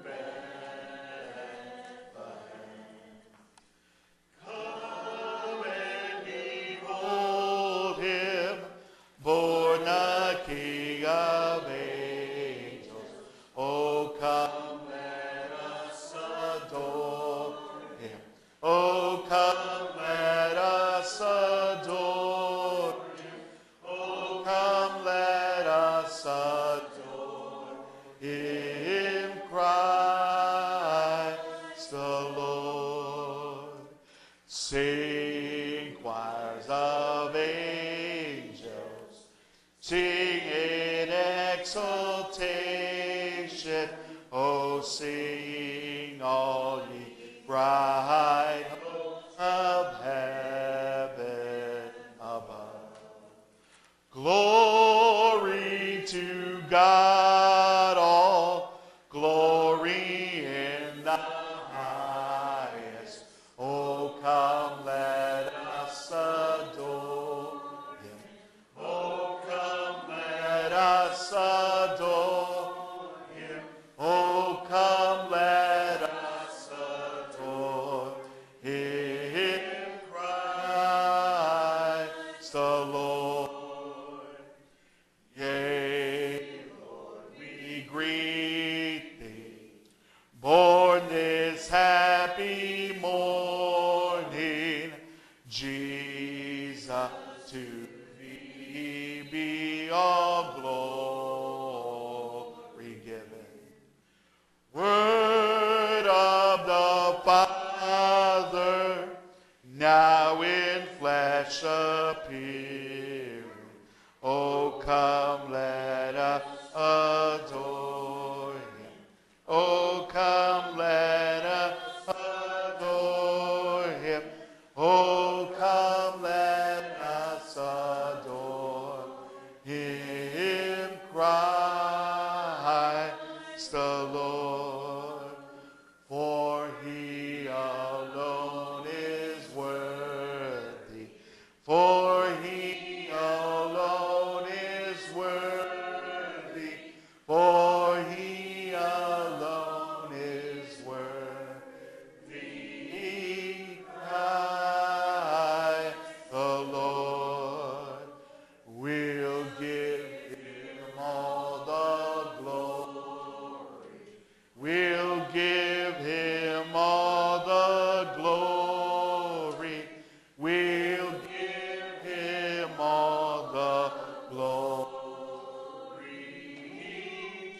come and behold him, born a King of angels. O come, let us adore him. O come, let us adore him. O come, let us adore him, Christ the Lord. Sing, choirs of angels, sing in exultation, O sing all bright hope of heaven above. Glory to God, all glory in the highest. Oh, come, let us adore him. Oh, come, let us adore him. Oh, come, let us adore him, Christ the Lord. Yea, Lord, we greet thee, born this happy morning. Jesus, to thee be all glory given. Word of the Father, now in flesh appearing. Oh, come, let us adore him. Oh, come, let us adore him. Oh, come, let us adore him, Christ the Lord. For he alone is worthy. For he alone is worthy. For he alone is worthy. Christ the Lord. We'll give him all the glory. We'll give him all the glory. We'll give him all the glory.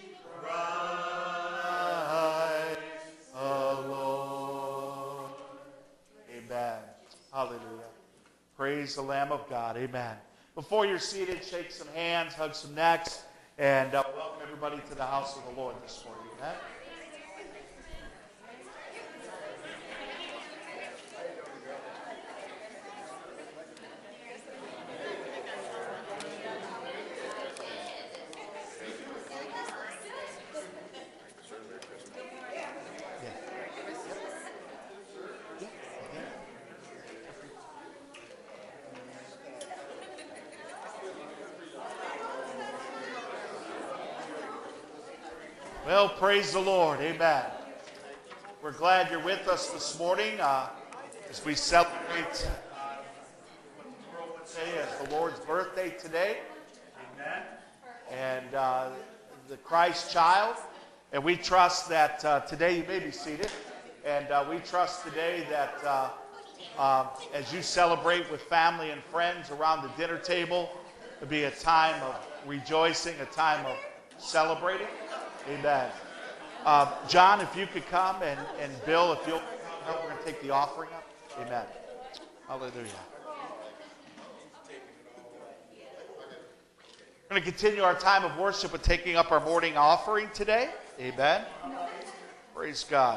Christ alone. Amen. Hallelujah. Praise the Lamb of God. Amen. Before you're seated, shake some hands, hug some necks, and welcome everybody to the house of the Lord this morning. Amen. Well, praise the Lord. Amen. We're glad you're with us this morning as we celebrate what the world would say as the Lord's birthday today. Amen. And the Christ child. And we trust that today, you may be seated, and we trust today that as you celebrate with family and friends around the dinner table, it'll be a time of rejoicing, a time of celebrating. Amen. John, if you could come, and Bill, if you'll help, we're going to take the offering up. Amen. Hallelujah. We're going to continue our time of worship with taking up our morning offering today. Amen. Praise God.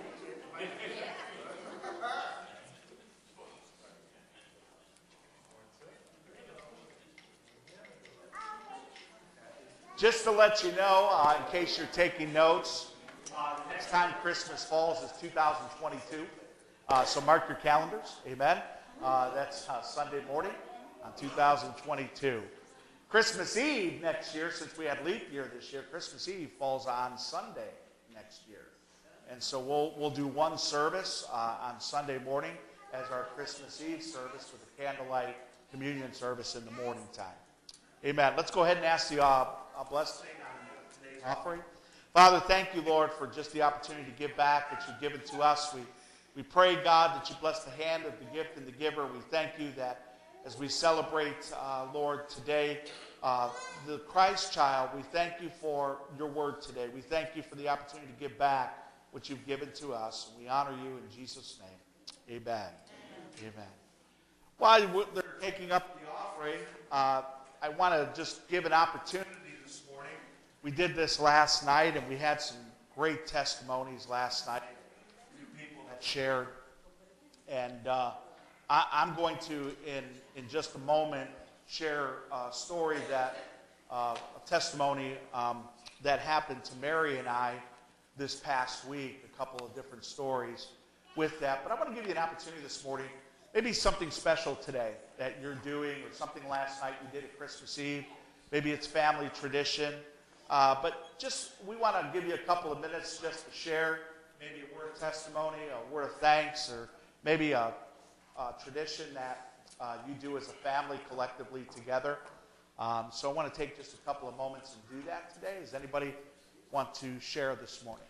Just to let you know, in case you're taking notes, the next time Christmas falls is 2022. So mark your calendars. Amen. That's Sunday morning on 2022. Christmas Eve next year, since we had leap year this year, Christmas Eve falls on Sunday next year. And so we'll do one service on Sunday morning as our Christmas Eve service with a candlelight communion service in the morning time. Amen. Let's go ahead and ask the blessing on today's offering. Father, thank you, Lord, for just the opportunity to give back that you've given to us. We pray, God, that you bless the hand of the gift and the giver. We thank you that as we celebrate, Lord, today, the Christ child, we thank you for your word today. We thank you for the opportunity to give back what you've given to us. And we honor you in Jesus' name. Amen. Amen. While they're taking up the offering, I want to just give an opportunity this morning. We did this last night, and we had some great testimonies last night. A few people have that shared. And I'm going to, in just a moment, share a story a testimony that happened to Mary and I this past week, a couple of different stories with that. But I want to give you an opportunity this morning, maybe something special today that you're doing, or something last night you did at Christmas Eve. Maybe it's family tradition. But just, we want to give you a couple of minutes just to share maybe a word of testimony, a word of thanks, or maybe a tradition that you do as a family collectively together. So I want to take just a couple of moments and do that today. Does anybody want to share this morning?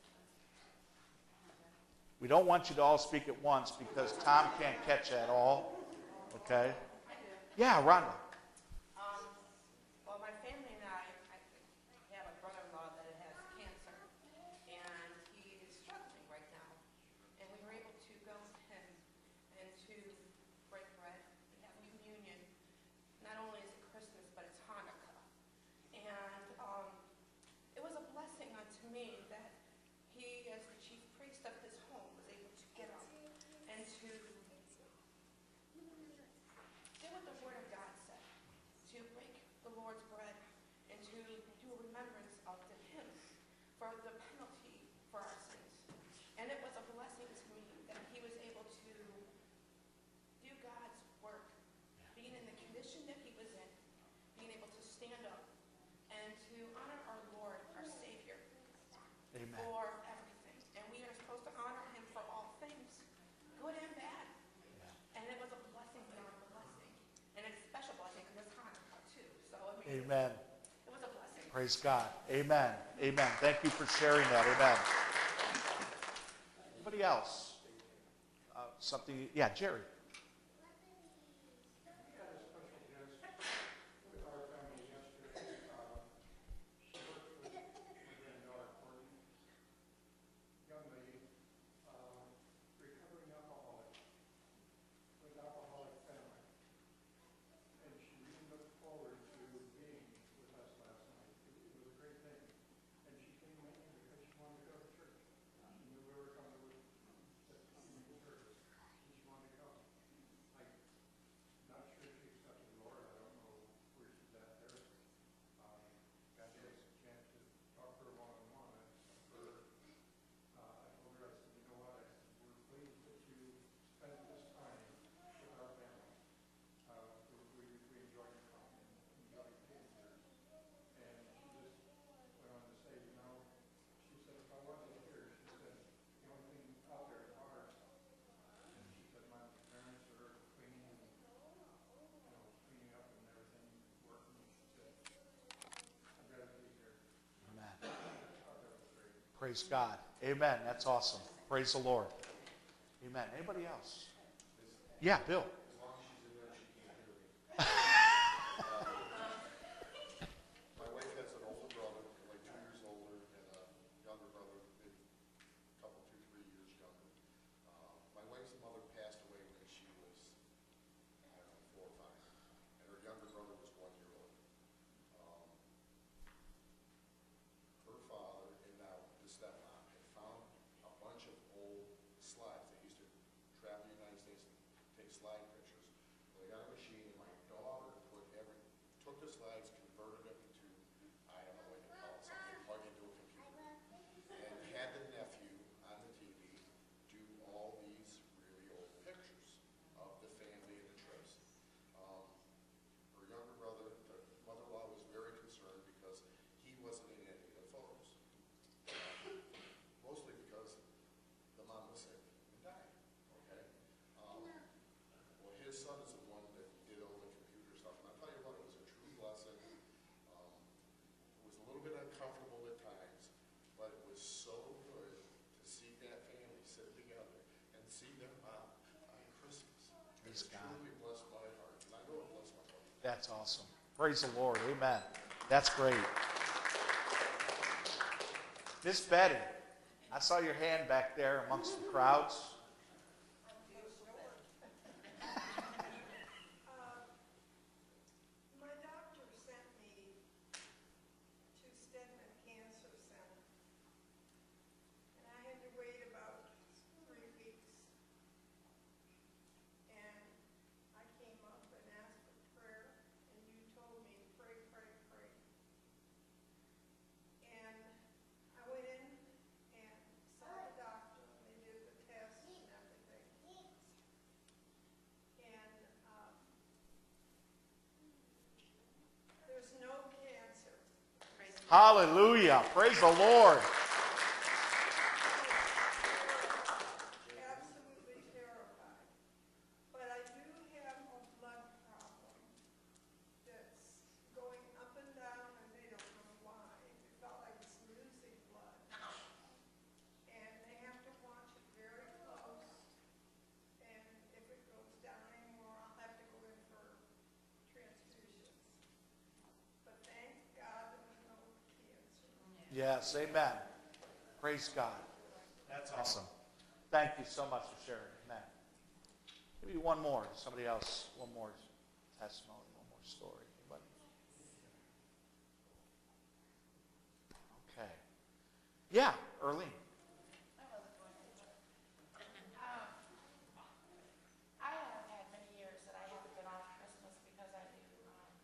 We don't want you to all speak at once because Tom can't catch that all. Okay? Yeah, Rhonda. Well, my family and I have a brother-in-law that has cancer, and he is struggling right now. And we were able to go to him and to break bread and have communion. Not only is it Christmas, but it's Hanukkah. And it was a blessing unto me that he, as the chief priest of his home, was able to get up and to do what the Word of God said, to break the Lord's bread and to do a remembrance of him for the penalty for our sins. And it was a blessing to me that he was able to do God's work, being in the condition that he was in, being able to stand up and to honor our Lord, our Savior, Amen. for everything. And we are supposed to honor him for all things, good and bad. And it was a blessing beyond a blessing. And it's a special blessing because it's Hanukkah too. So I mean, Amen. it was a blessing. Praise God. Amen. Amen. Thank you for sharing that. Amen. Anybody else? Something? Yeah, Jerry. Praise God. Amen. That's awesome. Praise the Lord. Amen. Anybody else? Yeah, Bill. My wife has an older brother, like 2 years older, and a younger brother, maybe a couple, 2, 3 years younger. My wife's mother passed away when she was, I don't know, 4 or 5, and her younger brother was 1 year old. Her father, and now the stepmom, had found a bunch of old slides. They used to travel the United States and take slide pictures. Well, they got a machine, and my daughter took the slides, converted them into, I don't know what you call it, something plugged into a computer, and had the nephew on the TV do all these really old pictures of the family and the trips. Her younger brother, the mother-in-law, was very concerned because he wasn't in any of the photos. Mostly because the mom was sick and died, okay? Well, his son is the one that did all the computer stuff, and I'll tell you what, it was a true blessing. It was a little bit uncomfortable at times, but it was so good to see that family sit together and see their mom on Christmas. Praise It God. truly blessed my heart, and I know it blessed my heart. That's awesome. Praise the Lord. Amen. That's great. Miss Betty, I saw your hand back there amongst the crowds. My doctor sent me to Stedman Cancer Center, and I had to wait about 3 weeks. Hallelujah. Praise the Lord. Absolutely terrified. But I do have a blood problem that's going up and down, and they don't know why. It felt like it's losing blood. And they have to watch it very close. And if it goes down anymore, I'll have to go in for transfusions. But thank God there was no cancer. Yes, amen. Praise God. That's awesome. Thank you so much for sharing. Amen. Maybe one more. Somebody else. One more testimony. One more story. Anybody? Okay. Yeah, Earlene. I have had many years that I haven't been off Christmas because I do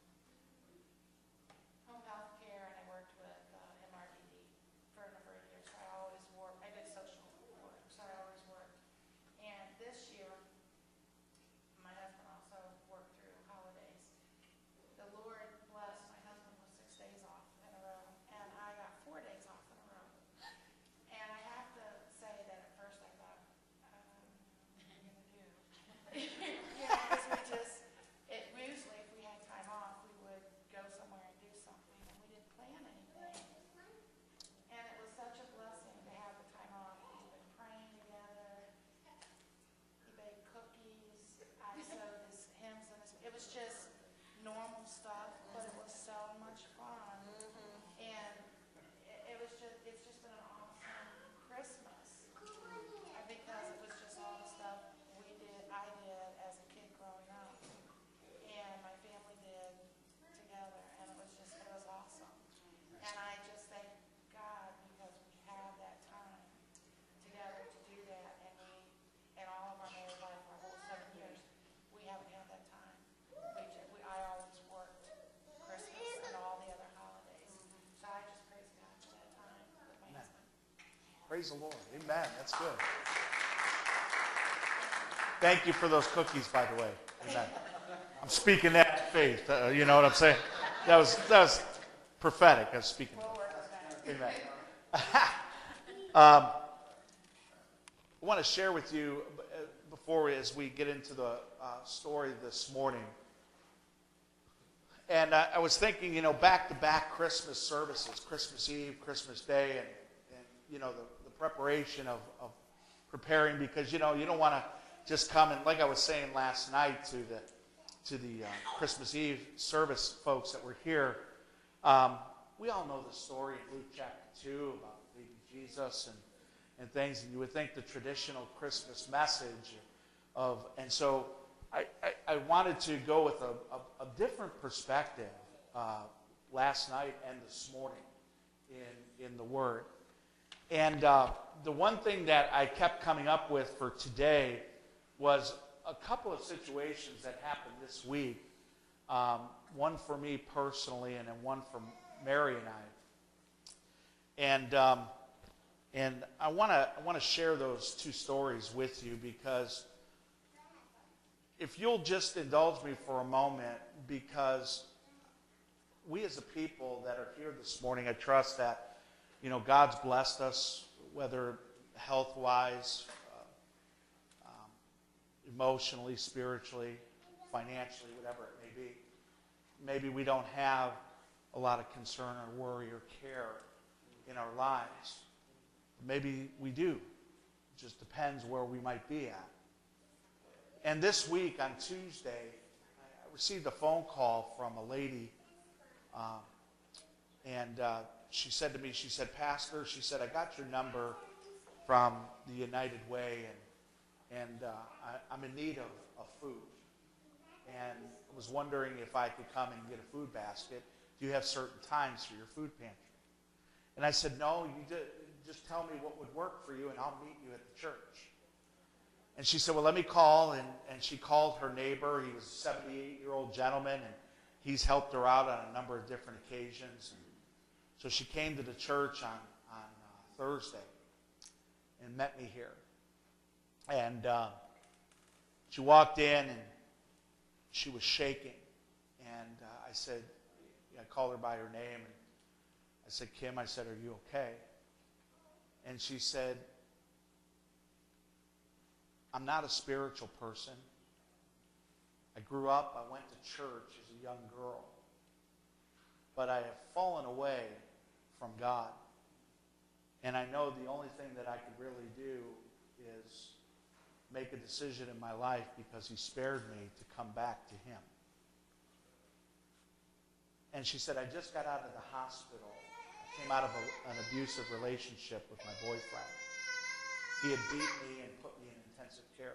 home health care and I worked with MRDD for a number of years. So I always worked. I did social work, so I always worked. And this year, my husband also worked through holidays. The Lord blessed. My husband was 6 days off in a row, and I got 4 days off in a row. And I have to say that at first I thought, what am I going to do? Because usually if we had time off, we would go somewhere and do something, and we didn't plan anything. And it was such a blessing to have the time off. We've been praying together. He baked cookies. I sewed his hymns and it was just normal stuff, but it was so much fun. And it's just been an awesome Christmas. Because it was just all the stuff I did as a kid growing up. And my family did together. And it was awesome. And I just thank God because we had that time together to do that. And in all of our married life, our whole 7 years, we haven't had that time. I always worked Christmas and all the other holidays. So I just praise God for that time with my husband. Praise the Lord. Amen. That's good. Thank you for those cookies, by the way. Amen. I'm speaking that in faith. You know what I'm saying? That was prophetic. I was speaking. Amen. I want to share with you as we get into the story this morning. And I was thinking, back-to-back Christmas services, Christmas Eve, Christmas Day, and the preparation of preparing, because, you don't want to just come and, like I was saying last night to the Christmas Eve service folks that were here, we all know the story in Luke chapter 2 about baby Jesus and things, and you would think the traditional Christmas message and so I wanted to go with a different perspective last night and this morning in the Word. And the one thing that I kept coming up with for today was a couple of situations that happened this week, one for me personally and then one for Mary and I. And I want to share those two stories with you, because if you'll just indulge me for a moment, because we as a people that are here this morning, I trust that, God's blessed us, whether health-wise, emotionally, spiritually, financially, whatever it may be. Maybe we don't have a lot of concern or worry or care in our lives. Maybe we do. It just depends where we might be at. And this week, on Tuesday, I received a phone call from a lady, and she said to me, she said, "Pastor," she said, "I got your number from the United Way, and I'm in need of food. And I was wondering if I could come and get a food basket. Do you have certain times for your food pantry?" And I said, "No, just tell me what would work for you, and I'll meet you at the church." And she said, "Well, let me call." And she called her neighbor. He was a 78-year-old gentleman, and he's helped her out on a number of different occasions. And so she came to the church on Thursday and met me here. And she walked in, and she was shaking. And I said, I called her by her name, and I said, Kim, I said, are you okay? And she said, I'm not a spiritual person. I grew up, I went to church as a young girl. But I have fallen away from God. And I know the only thing that I could really do is make a decision in my life because he spared me to come back to him. And she said, I just got out of the hospital. I came out of an abusive relationship with my boyfriend. He had beat me and put me in intensive care.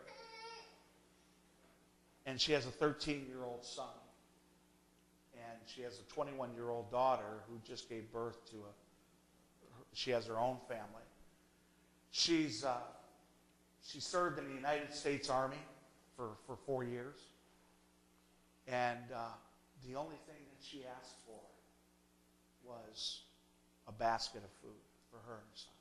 And she has a 13-year-old son. And she has a 21-year-old daughter who just gave birth to she has her own family. She served in the United States Army for 4 years. And the only thing that she asked for was a basket of food for her and her son.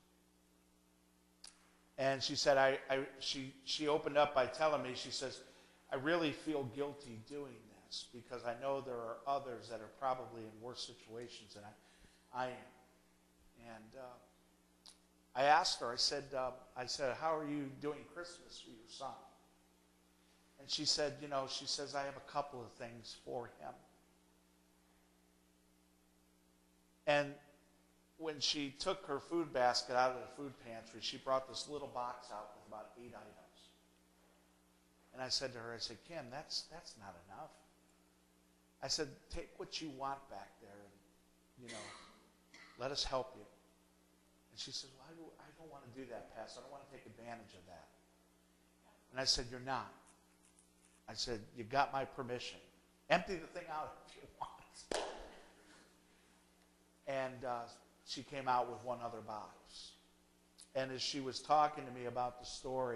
And she said, she opened up by telling me, she says, I really feel guilty doing this because I know there are others that are probably in worse situations than I am. And I asked her, I said, how are you doing Christmas for your son? And she said, she says, I have a couple of things for him. And when she took her food basket out of the food pantry, she brought this little box out with about 8 items. And I said to her, I said, Kim, that's not enough. I said, take what you want back there and, let us help you. And she said, well, I don't want to do that, Pastor. I don't want to take advantage of that. And I said, you're not. I said, you got my permission. Empty the thing out if you want. And she came out with one other box. And as she was talking to me about the story,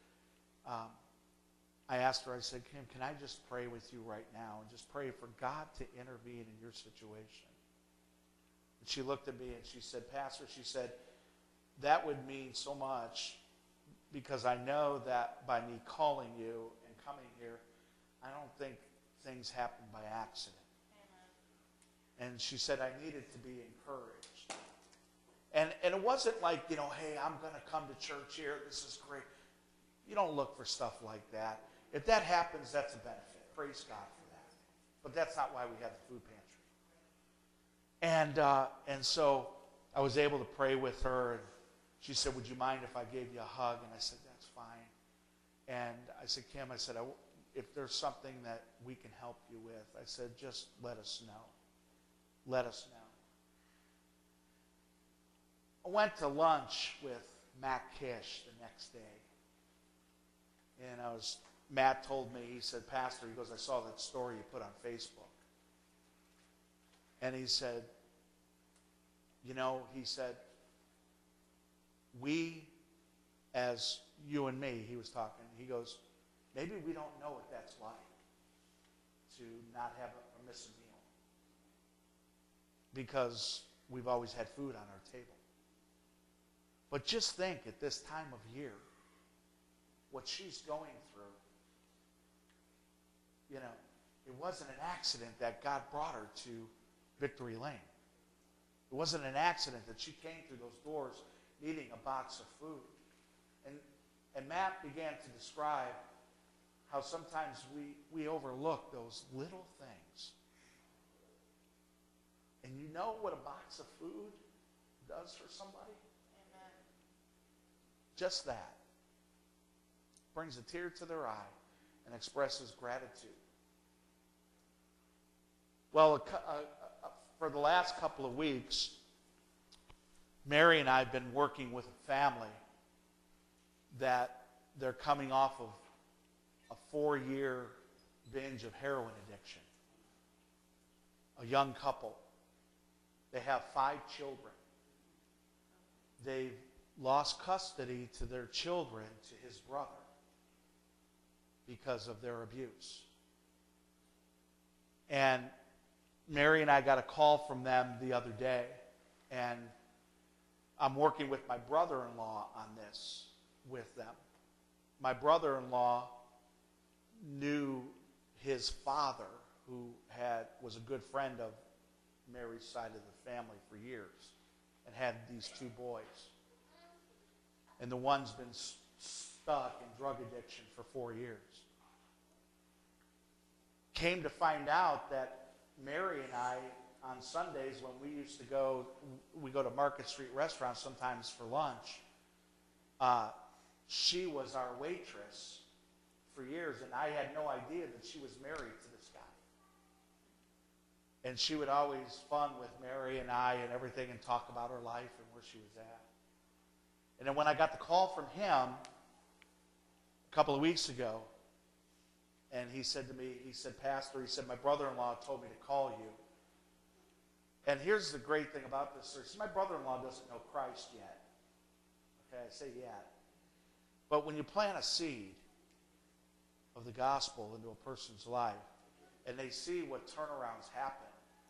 I asked her, I said, Kim, can I just pray with you right now and just pray for God to intervene in your situation? And she looked at me and she said, Pastor, she said, that would mean so much because I know that by me calling you and coming here, I don't think things happen by accident. Amen. And she said I needed to be encouraged. And it wasn't like, hey, I'm going to come to church here. This is great. You don't look for stuff like that. If that happens, that's a benefit. Praise God for that. But that's not why we have the food pantry. And so I was able to pray with her. And she said, would you mind if I gave you a hug? And I said, that's fine. And I said, Kim, I said, if there's something that we can help you with, I said, just let us know. Let us know. I went to lunch with Matt Kish the next day. And Matt told me, he said, Pastor, he goes, I saw that story you put on Facebook. And he said, he said, we, as you and me, he was talking, he goes, maybe we don't know what that's like to not have or miss a meal. Because we've always had food on our table. But just think at this time of year, what she's going through, it wasn't an accident that God brought her to Victory Lane. It wasn't an accident that she came through those doors needing a box of food. And Matt began to describe how sometimes we overlook those little things. And you know what a box of food does for somebody? Amen. Just that. Brings a tear to their eye and expresses gratitude. Well, for the last couple of weeks, Mary and I have been working with a family that they're coming off of a 4-year binge of heroin addiction. A young couple. They have 5 children. They've lost custody to their children to his brother because of their abuse. And Mary and I got a call from them the other day, and I'm working with my brother-in-law on this with them. My brother-in-law knew his father, who was a good friend of Mary's side of the family for years and had these two boys. And the one's been stuck in drug addiction for 4 years. Came to find out that Mary and I, on Sundays when we go to Market Street Restaurant sometimes for lunch, she was our waitress for years, and I had no idea that she was married to this guy. And she would always fun with Mary and I and everything and talk about her life and where she was at. And then when I got the call from him a couple of weeks ago, and he said to me, he said, Pastor, he said, my brother-in-law told me to call you. And here's the great thing about this, sir. My brother-in-law doesn't know Christ yet. Okay, I say yet. But when you plant a seed of the gospel into a person's life, and they see what turnarounds happen,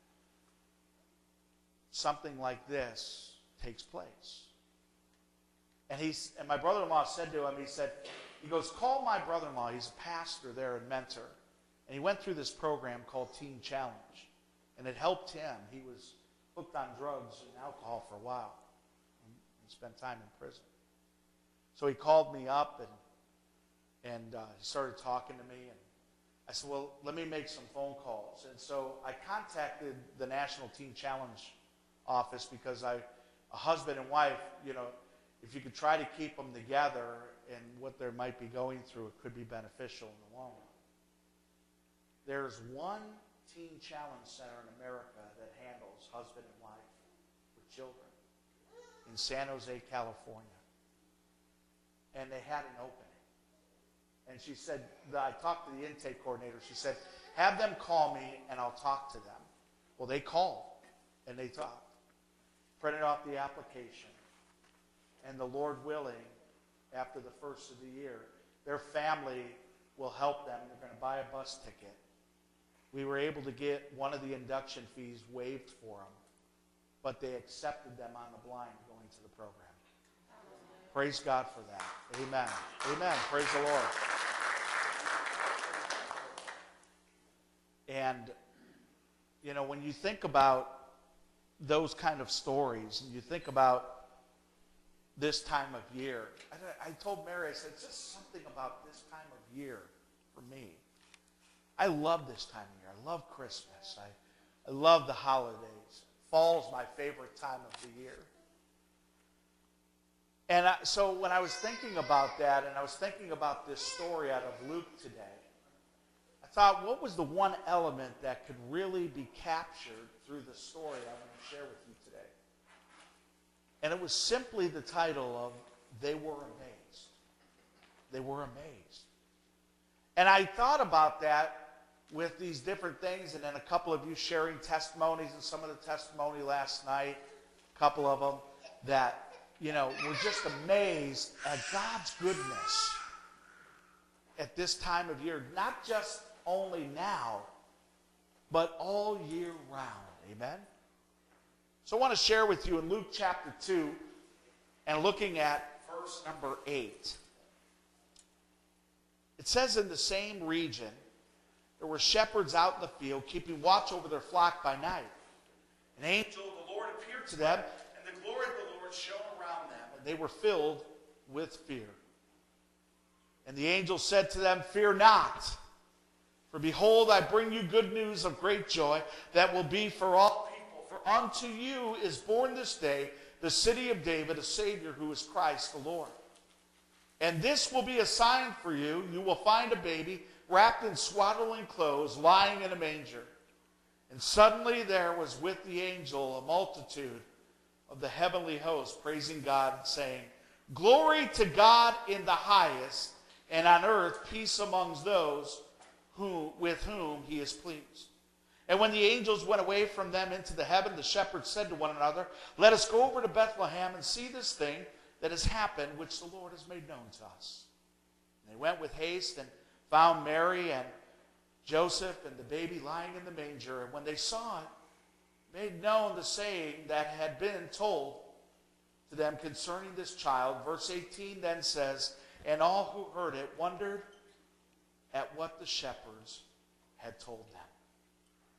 something like this takes place. And my brother-in-law said to him, he goes, call my brother-in-law. He's a pastor there and mentor. And he went through this program called Teen Challenge. And it helped him. He was hooked on drugs and alcohol for a while and spent time in prison. So he called me up and he started talking to me. And I said, well, let me make some phone calls. And so I contacted the National Teen Challenge office because a husband and wife, if you could try to keep them together and what they might be going through, it could be beneficial in the long run. There's one Teen Challenge Center in America that handles husband and wife with children in San Jose, California. And they had an opening. And she said, I talked to the intake coordinator. She said, have them call me and I'll talk to them. Well, they called and they talked. Printed off the application. And the Lord willing, after the first of the year, their family will help them. They're going to buy a bus ticket. We were able to get one of the induction fees waived for them, but they accepted them on the blind going to the program. Praise God for that. Amen. Amen. Praise the Lord. And, when you think about those kind of stories, and you think about this time of year, I told Mary, I said, it's just something about this time of year for me. I love this time of year. I love Christmas. I love the holidays. Fall's my favorite time of the year. And so when I was thinking about that, and I was thinking about this story out of Luke today, I thought, what was the one element that could really be captured through the story I'm going to share with you today? And it was simply the title of They Were Amazed. They were amazed. And I thought about that with these different things, and then a couple of you sharing testimonies, and some of the testimony last night, a couple of them, that, were just amazed at God's goodness at this time of year, not just only now, but all year round. Amen? So I want to share with you in Luke chapter 2 and looking at verse number 8. It says, in the same region, there were shepherds out in the field, keeping watch over their flock by night. An angel of the Lord appeared to them, and the glory of the Lord shone around them, and they were filled with fear. And the angel said to them, fear not, for behold, I bring you good news of great joy that will be for all people. For unto you is born this day the city of David, a Savior who is Christ the Lord. And this will be a sign for you. You will find a baby wrapped in swaddling clothes, lying in a manger. And suddenly there was with the angel a multitude of the heavenly host, praising God, saying, glory to God in the highest, and on earth peace amongst those with whom he is pleased. And when the angels went away from them into the heaven, the shepherds said to one another, let us go over to Bethlehem and see this thing that has happened, which the Lord has made known to us. And they went with haste and found Mary and Joseph and the baby lying in the manger. And when they saw it, made known the saying that had been told to them concerning this child. Verse 18 then says, and all who heard it wondered at what the shepherds had told them.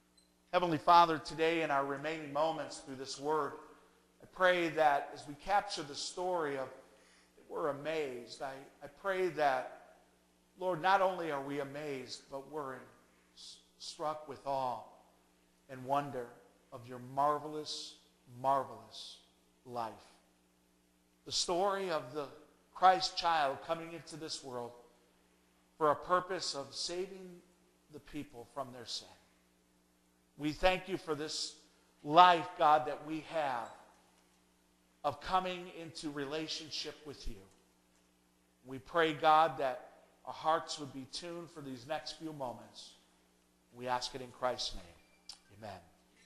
Heavenly Father, today in our remaining moments through this word, I pray that as we capture the story of we're amazed, I pray that, Lord, not only are we amazed, but we're struck with awe and wonder of your marvelous, marvelous life. The story of the Christ child coming into this world for a purpose of saving the people from their sin. We thank you for this life, God, that we have of coming into relationship with you. We pray, God, that our hearts would be tuned for these next few moments. We ask it in Christ's name. Amen.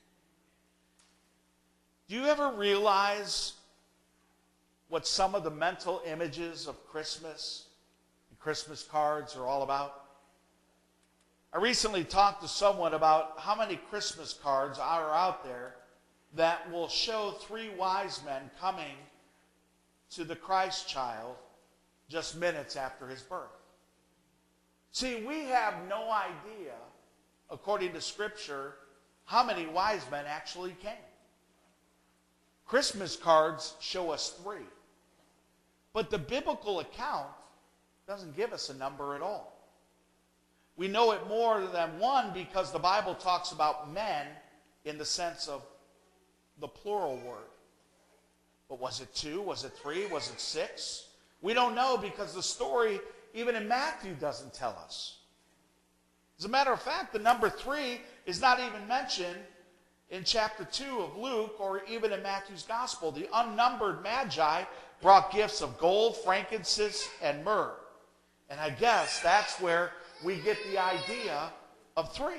Do you ever realize what some of the mental images of Christmas and Christmas cards are all about? I recently talked to someone about how many Christmas cards are out there that will show three wise men coming to the Christ child just minutes after his birth. See, we have no idea, according to Scripture, how many wise men actually came. Christmas cards show us three. But the biblical account doesn't give us a number at all. We know it more than one because the Bible talks about men in the sense of the plural word. But was it 2? Was it 3? Was it 6? We don't know because the story, even in Matthew, doesn't tell us. As a matter of fact, the number 3 is not even mentioned in chapter 2 of Luke or even in Matthew's gospel. The unnumbered magi brought gifts of gold, frankincense, and myrrh. And I guess that's where we get the idea of 3.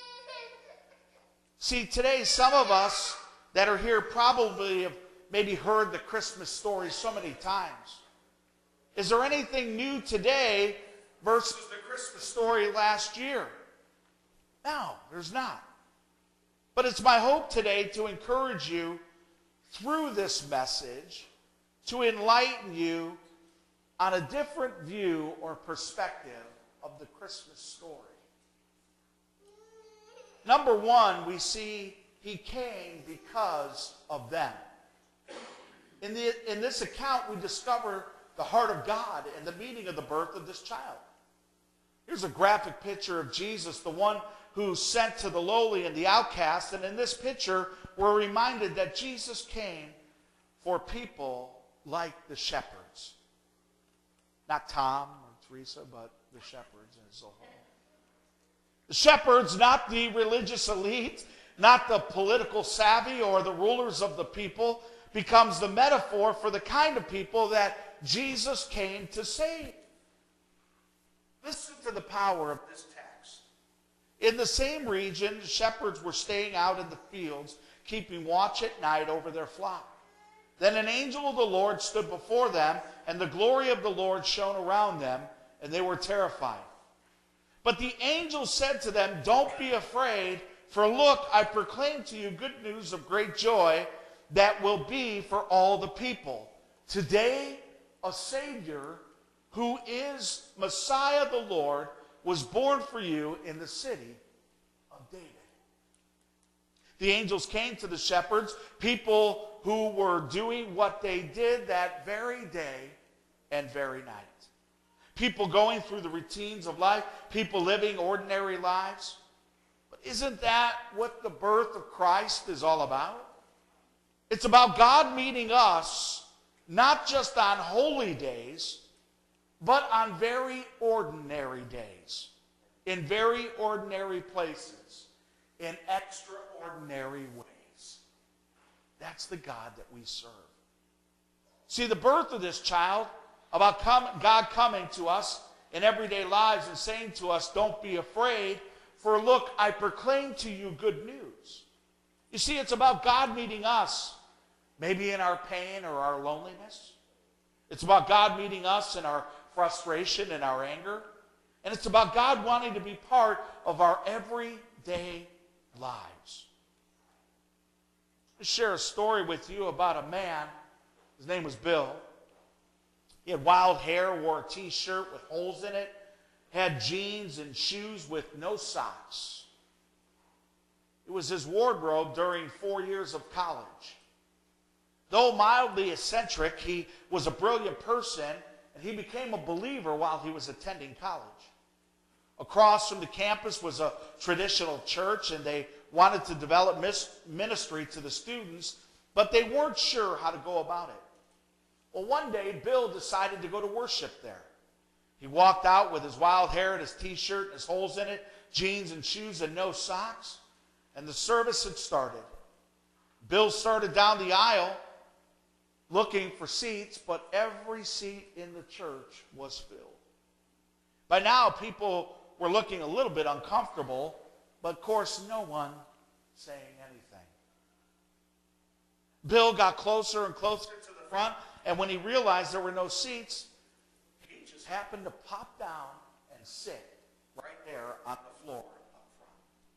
See, today some of us that are here probably have maybe heard the Christmas story so many times. Is there anything new today versus the Christmas story last year? No, there's not. But it's my hope today to encourage you through this message to enlighten you on a different view or perspective of the Christmas story. Number 1, we see he came because of them. In this account, we discover the heart of God and the meaning of the birth of this child. Here's a graphic picture of Jesus, the one who sent to the lowly and the outcast. And in this picture, we're reminded that Jesus came for people like the shepherds. Not Tom or Teresa, but the shepherds as a whole. The shepherds, not the religious elite, not the political savvy or the rulers of the people, becomes the metaphor for the kind of people that Jesus came to save. Listen to the power of this text. In the same region, the shepherds were staying out in the fields, keeping watch at night over their flock. Then an angel of the Lord stood before them, and the glory of the Lord shone around them, and they were terrified. But the angel said to them, "Don't be afraid, for look, I proclaim to you good news of great joy that will be for all the people. Today, a Savior, who is Messiah the Lord, was born for you in the city of David." The angels came to the shepherds, people who were doing what they did that very day and very night. People going through the routines of life, people living ordinary lives. But isn't that what the birth of Christ is all about? It's about God meeting us, not just on holy days, but on very ordinary days, in very ordinary places, in extraordinary ways. That's the God that we serve. See, the birth of this child, about God coming to us in everyday lives and saying to us, "Don't be afraid, for look, I proclaim to you good news." You see, it's about God meeting us, maybe in our pain or our loneliness. It's about God meeting us in our frustration and our anger. And it's about God wanting to be part of our everyday lives. I'll share a story with you about a man. His name was Bill. He had wild hair, wore a t-shirt with holes in it, had jeans and shoes with no socks. It was his wardrobe during 4 years of college. Though mildly eccentric, he was a brilliant person, and he became a believer while he was attending college. Across from the campus was a traditional church, and they wanted to develop ministry to the students, but they weren't sure how to go about it. Well, one day, Bill decided to go to worship there. He walked out with his wild hair and his t-shirt and his holes in it, jeans and shoes and no socks, and the service had started. Bill started down the aisle looking for seats, but every seat in the church was filled. By now, people were looking a little bit uncomfortable, but of course, no one saying anything. Bill got closer and closer to the front, and when he realized there were no seats, he just happened to pop down and sit right there on the floor up front.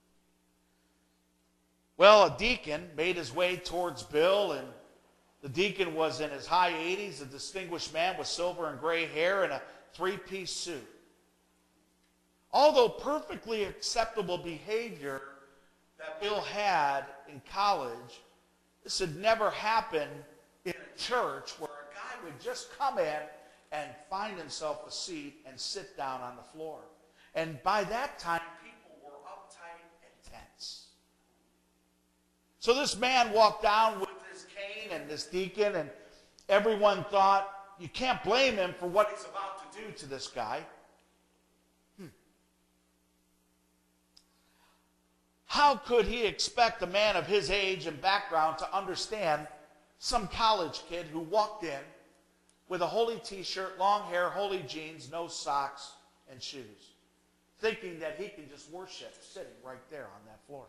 Well, a deacon made his way towards Bill, and the deacon was in his high 80s, a distinguished man with silver and gray hair and a three-piece suit. Although perfectly acceptable behavior that Bill had in college, this had never happened in a church where a guy would just come in and find himself a seat and sit down on the floor. And by that time, people were uptight and tense. So this man walked down with his cane and this deacon, and everyone thought, you can't blame him for what he's about to do to this guy. How could he expect a man of his age and background to understand some college kid who walked in with a holy t-shirt, long hair, holy jeans, no socks, and shoes, thinking that he can just worship sitting right there on that floor?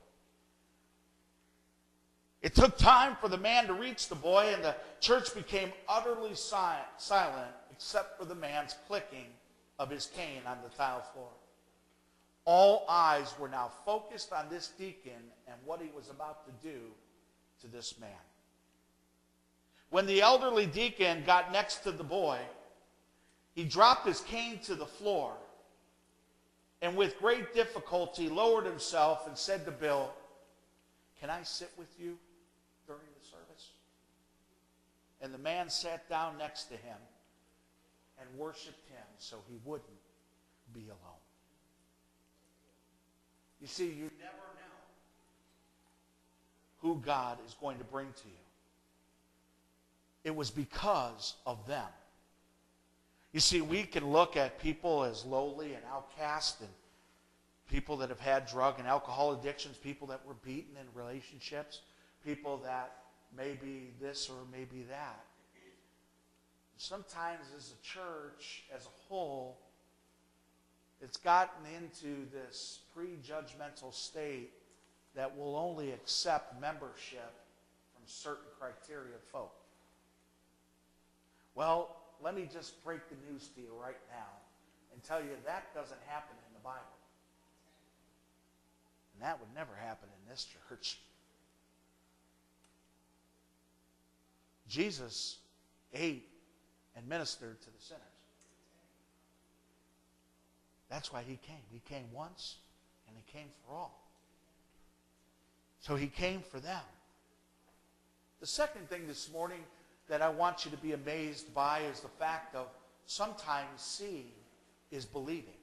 It took time for the man to reach the boy, and the church became utterly silent except for the man's clicking of his cane on the tile floor. All eyes were now focused on this deacon and what he was about to do to this man. When the elderly deacon got next to the boy, he dropped his cane to the floor and with great difficulty lowered himself and said to Bill, "Can I sit with you during the service?" And the man sat down next to him and worshiped him so he wouldn't be alone. You see, you never know who God is going to bring to you. It was because of them. You see, we can look at people as lowly and outcast, and people that have had drug and alcohol addictions, people that were beaten in relationships, people that may be this or maybe that. Sometimes as a church, as a whole, it's gotten into this prejudgmental state that will only accept membership from certain criteria of folk. Well, let me just break the news to you right now and tell you that doesn't happen in the Bible. And that would never happen in this church. Jesus ate and ministered to the sinners. That's why he came. He came once, and he came for all. So he came for them. The second thing this morning that I want you to be amazed by is the fact of sometimes seeing is believing.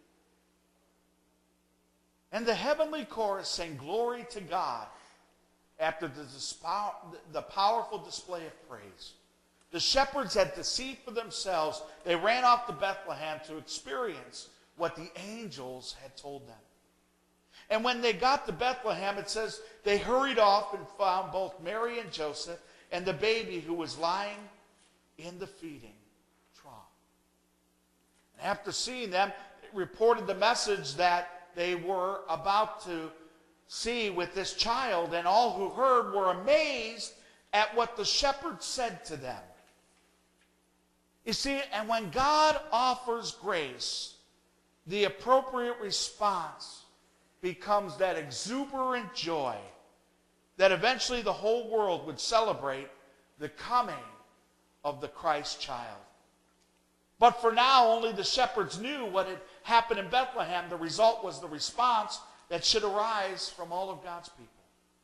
And the heavenly chorus sang glory to God after the powerful display of praise. The shepherds had to see for themselves. They ran off to Bethlehem to experience what the angels had told them. And when they got to Bethlehem, it says they hurried off and found both Mary and Joseph and the baby who was lying in the feeding trough. And after seeing them, they reported the message that they were about to see with this child, and all who heard were amazed at what the shepherds said to them. You see, and when God offers grace, the appropriate response becomes that exuberant joy that eventually the whole world would celebrate the coming of the Christ child. But for now, only the shepherds knew what had happened in Bethlehem. The result was the response that should arise from all of God's people.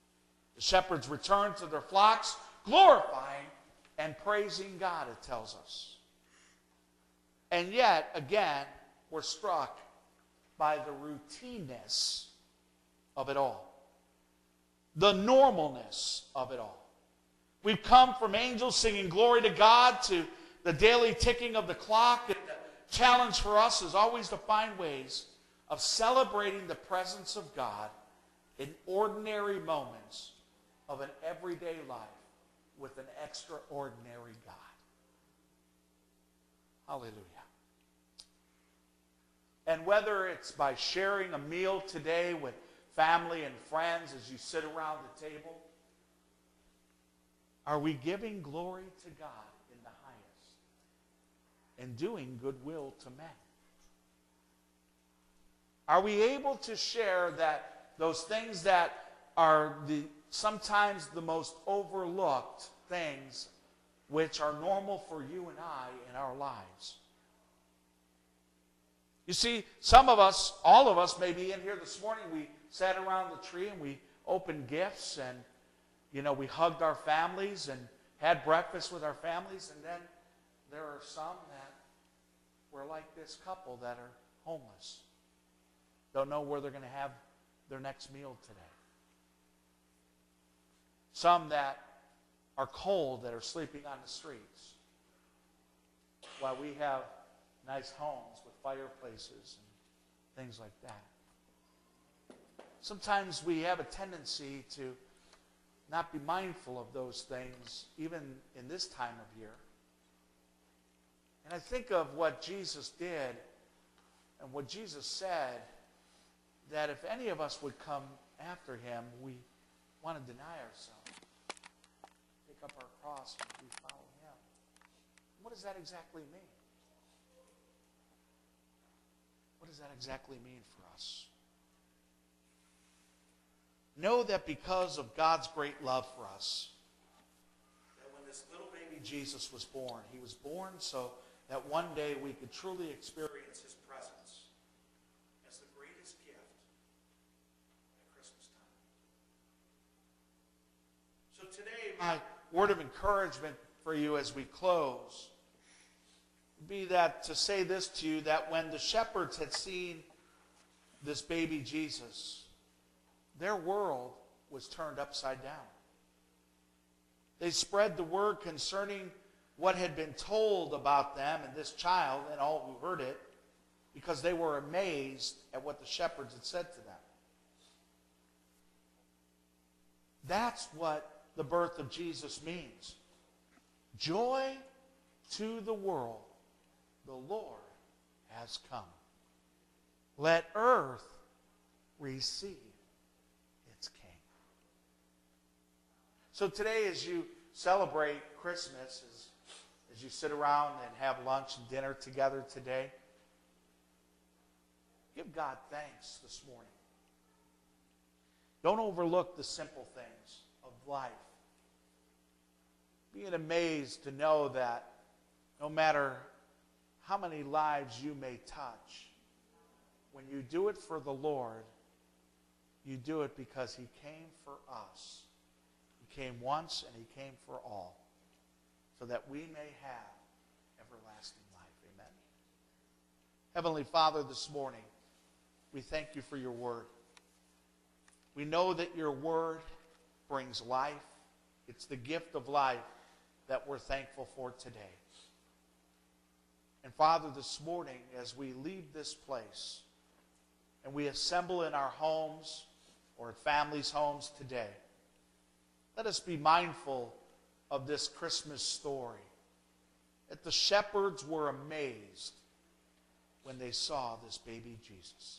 The shepherds returned to their flocks, glorifying and praising God, it tells us. And yet, again, we're struck by the routineness of it all, the normalness of it all. We've come from angels singing glory to God to the daily ticking of the clock. And the challenge for us is always to find ways of celebrating the presence of God in ordinary moments of an everyday life with an extraordinary God. Hallelujah. And whether it's by sharing a meal today with family and friends as you sit around the table, are we giving glory to God in the highest and doing goodwill to men? Are we able to share that those things that are sometimes the most overlooked things which are normal for you and I in our lives? You see, some of us, all of us, maybe in here this morning, we sat around the tree and we opened gifts and, we hugged our families and had breakfast with our families. And then there are some that were like this couple that are homeless. Don't know where they're going to have their next meal today. Some that are cold, that are sleeping on the streets. While we have nice homes with fireplaces and things like that. Sometimes we have a tendency to not be mindful of those things, even in this time of year. And I think of what Jesus did and what Jesus said, that if any of us would come after him, we want to deny ourselves, pick up our cross, and we follow him. What does that exactly mean? What does that exactly mean for us? Know that because of God's great love for us, that when this little baby Jesus was born, he was born so that one day we could truly experience his presence as the greatest gift at Christmas time. So today, my word of encouragement for you as we close would be that to say this to you, that when the shepherds had seen this baby Jesus, their world was turned upside down. They spread the word concerning what had been told about them and this child and all who heard it, because they were amazed at what the shepherds had said to them. That's what the birth of Jesus means. Joy to the world. The Lord has come. Let earth receive its King. So today, as you celebrate Christmas, as you sit around and have lunch and dinner together today, give God thanks this morning. Don't overlook the simple things of life. Being amazed to know that no matter how many lives you may touch, when you do it for the Lord, you do it because he came for us. He came once and he came for all, so that we may have everlasting life. Amen. Heavenly Father, this morning, we thank you for your word. We know that your word brings life. It's the gift of life that we're thankful for today. And Father, this morning, as we leave this place and we assemble in our homes or at families' homes today, let us be mindful of this Christmas story, that the shepherds were amazed when they saw this baby Jesus.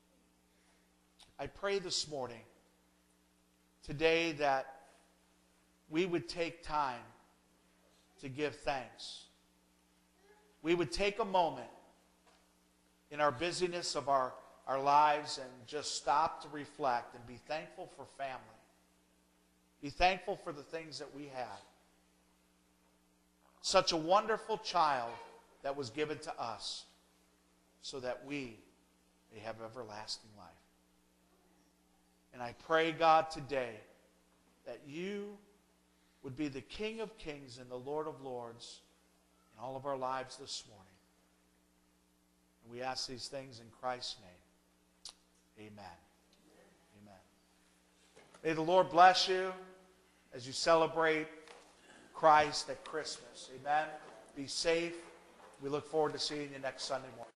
I pray this morning, today, that we would take time to give thanks. We would take a moment in our busyness of our lives and just stop to reflect and be thankful for family. Be thankful for the things that we have. Such a wonderful child that was given to us so that we may have everlasting life. And I pray, God, today that you would be the King of Kings and the Lord of Lords in all of our lives this morning. And we ask these things in Christ's name. Amen. Amen. May the Lord bless you as you celebrate Christ at Christmas. Amen. Be safe. We look forward to seeing you next Sunday morning.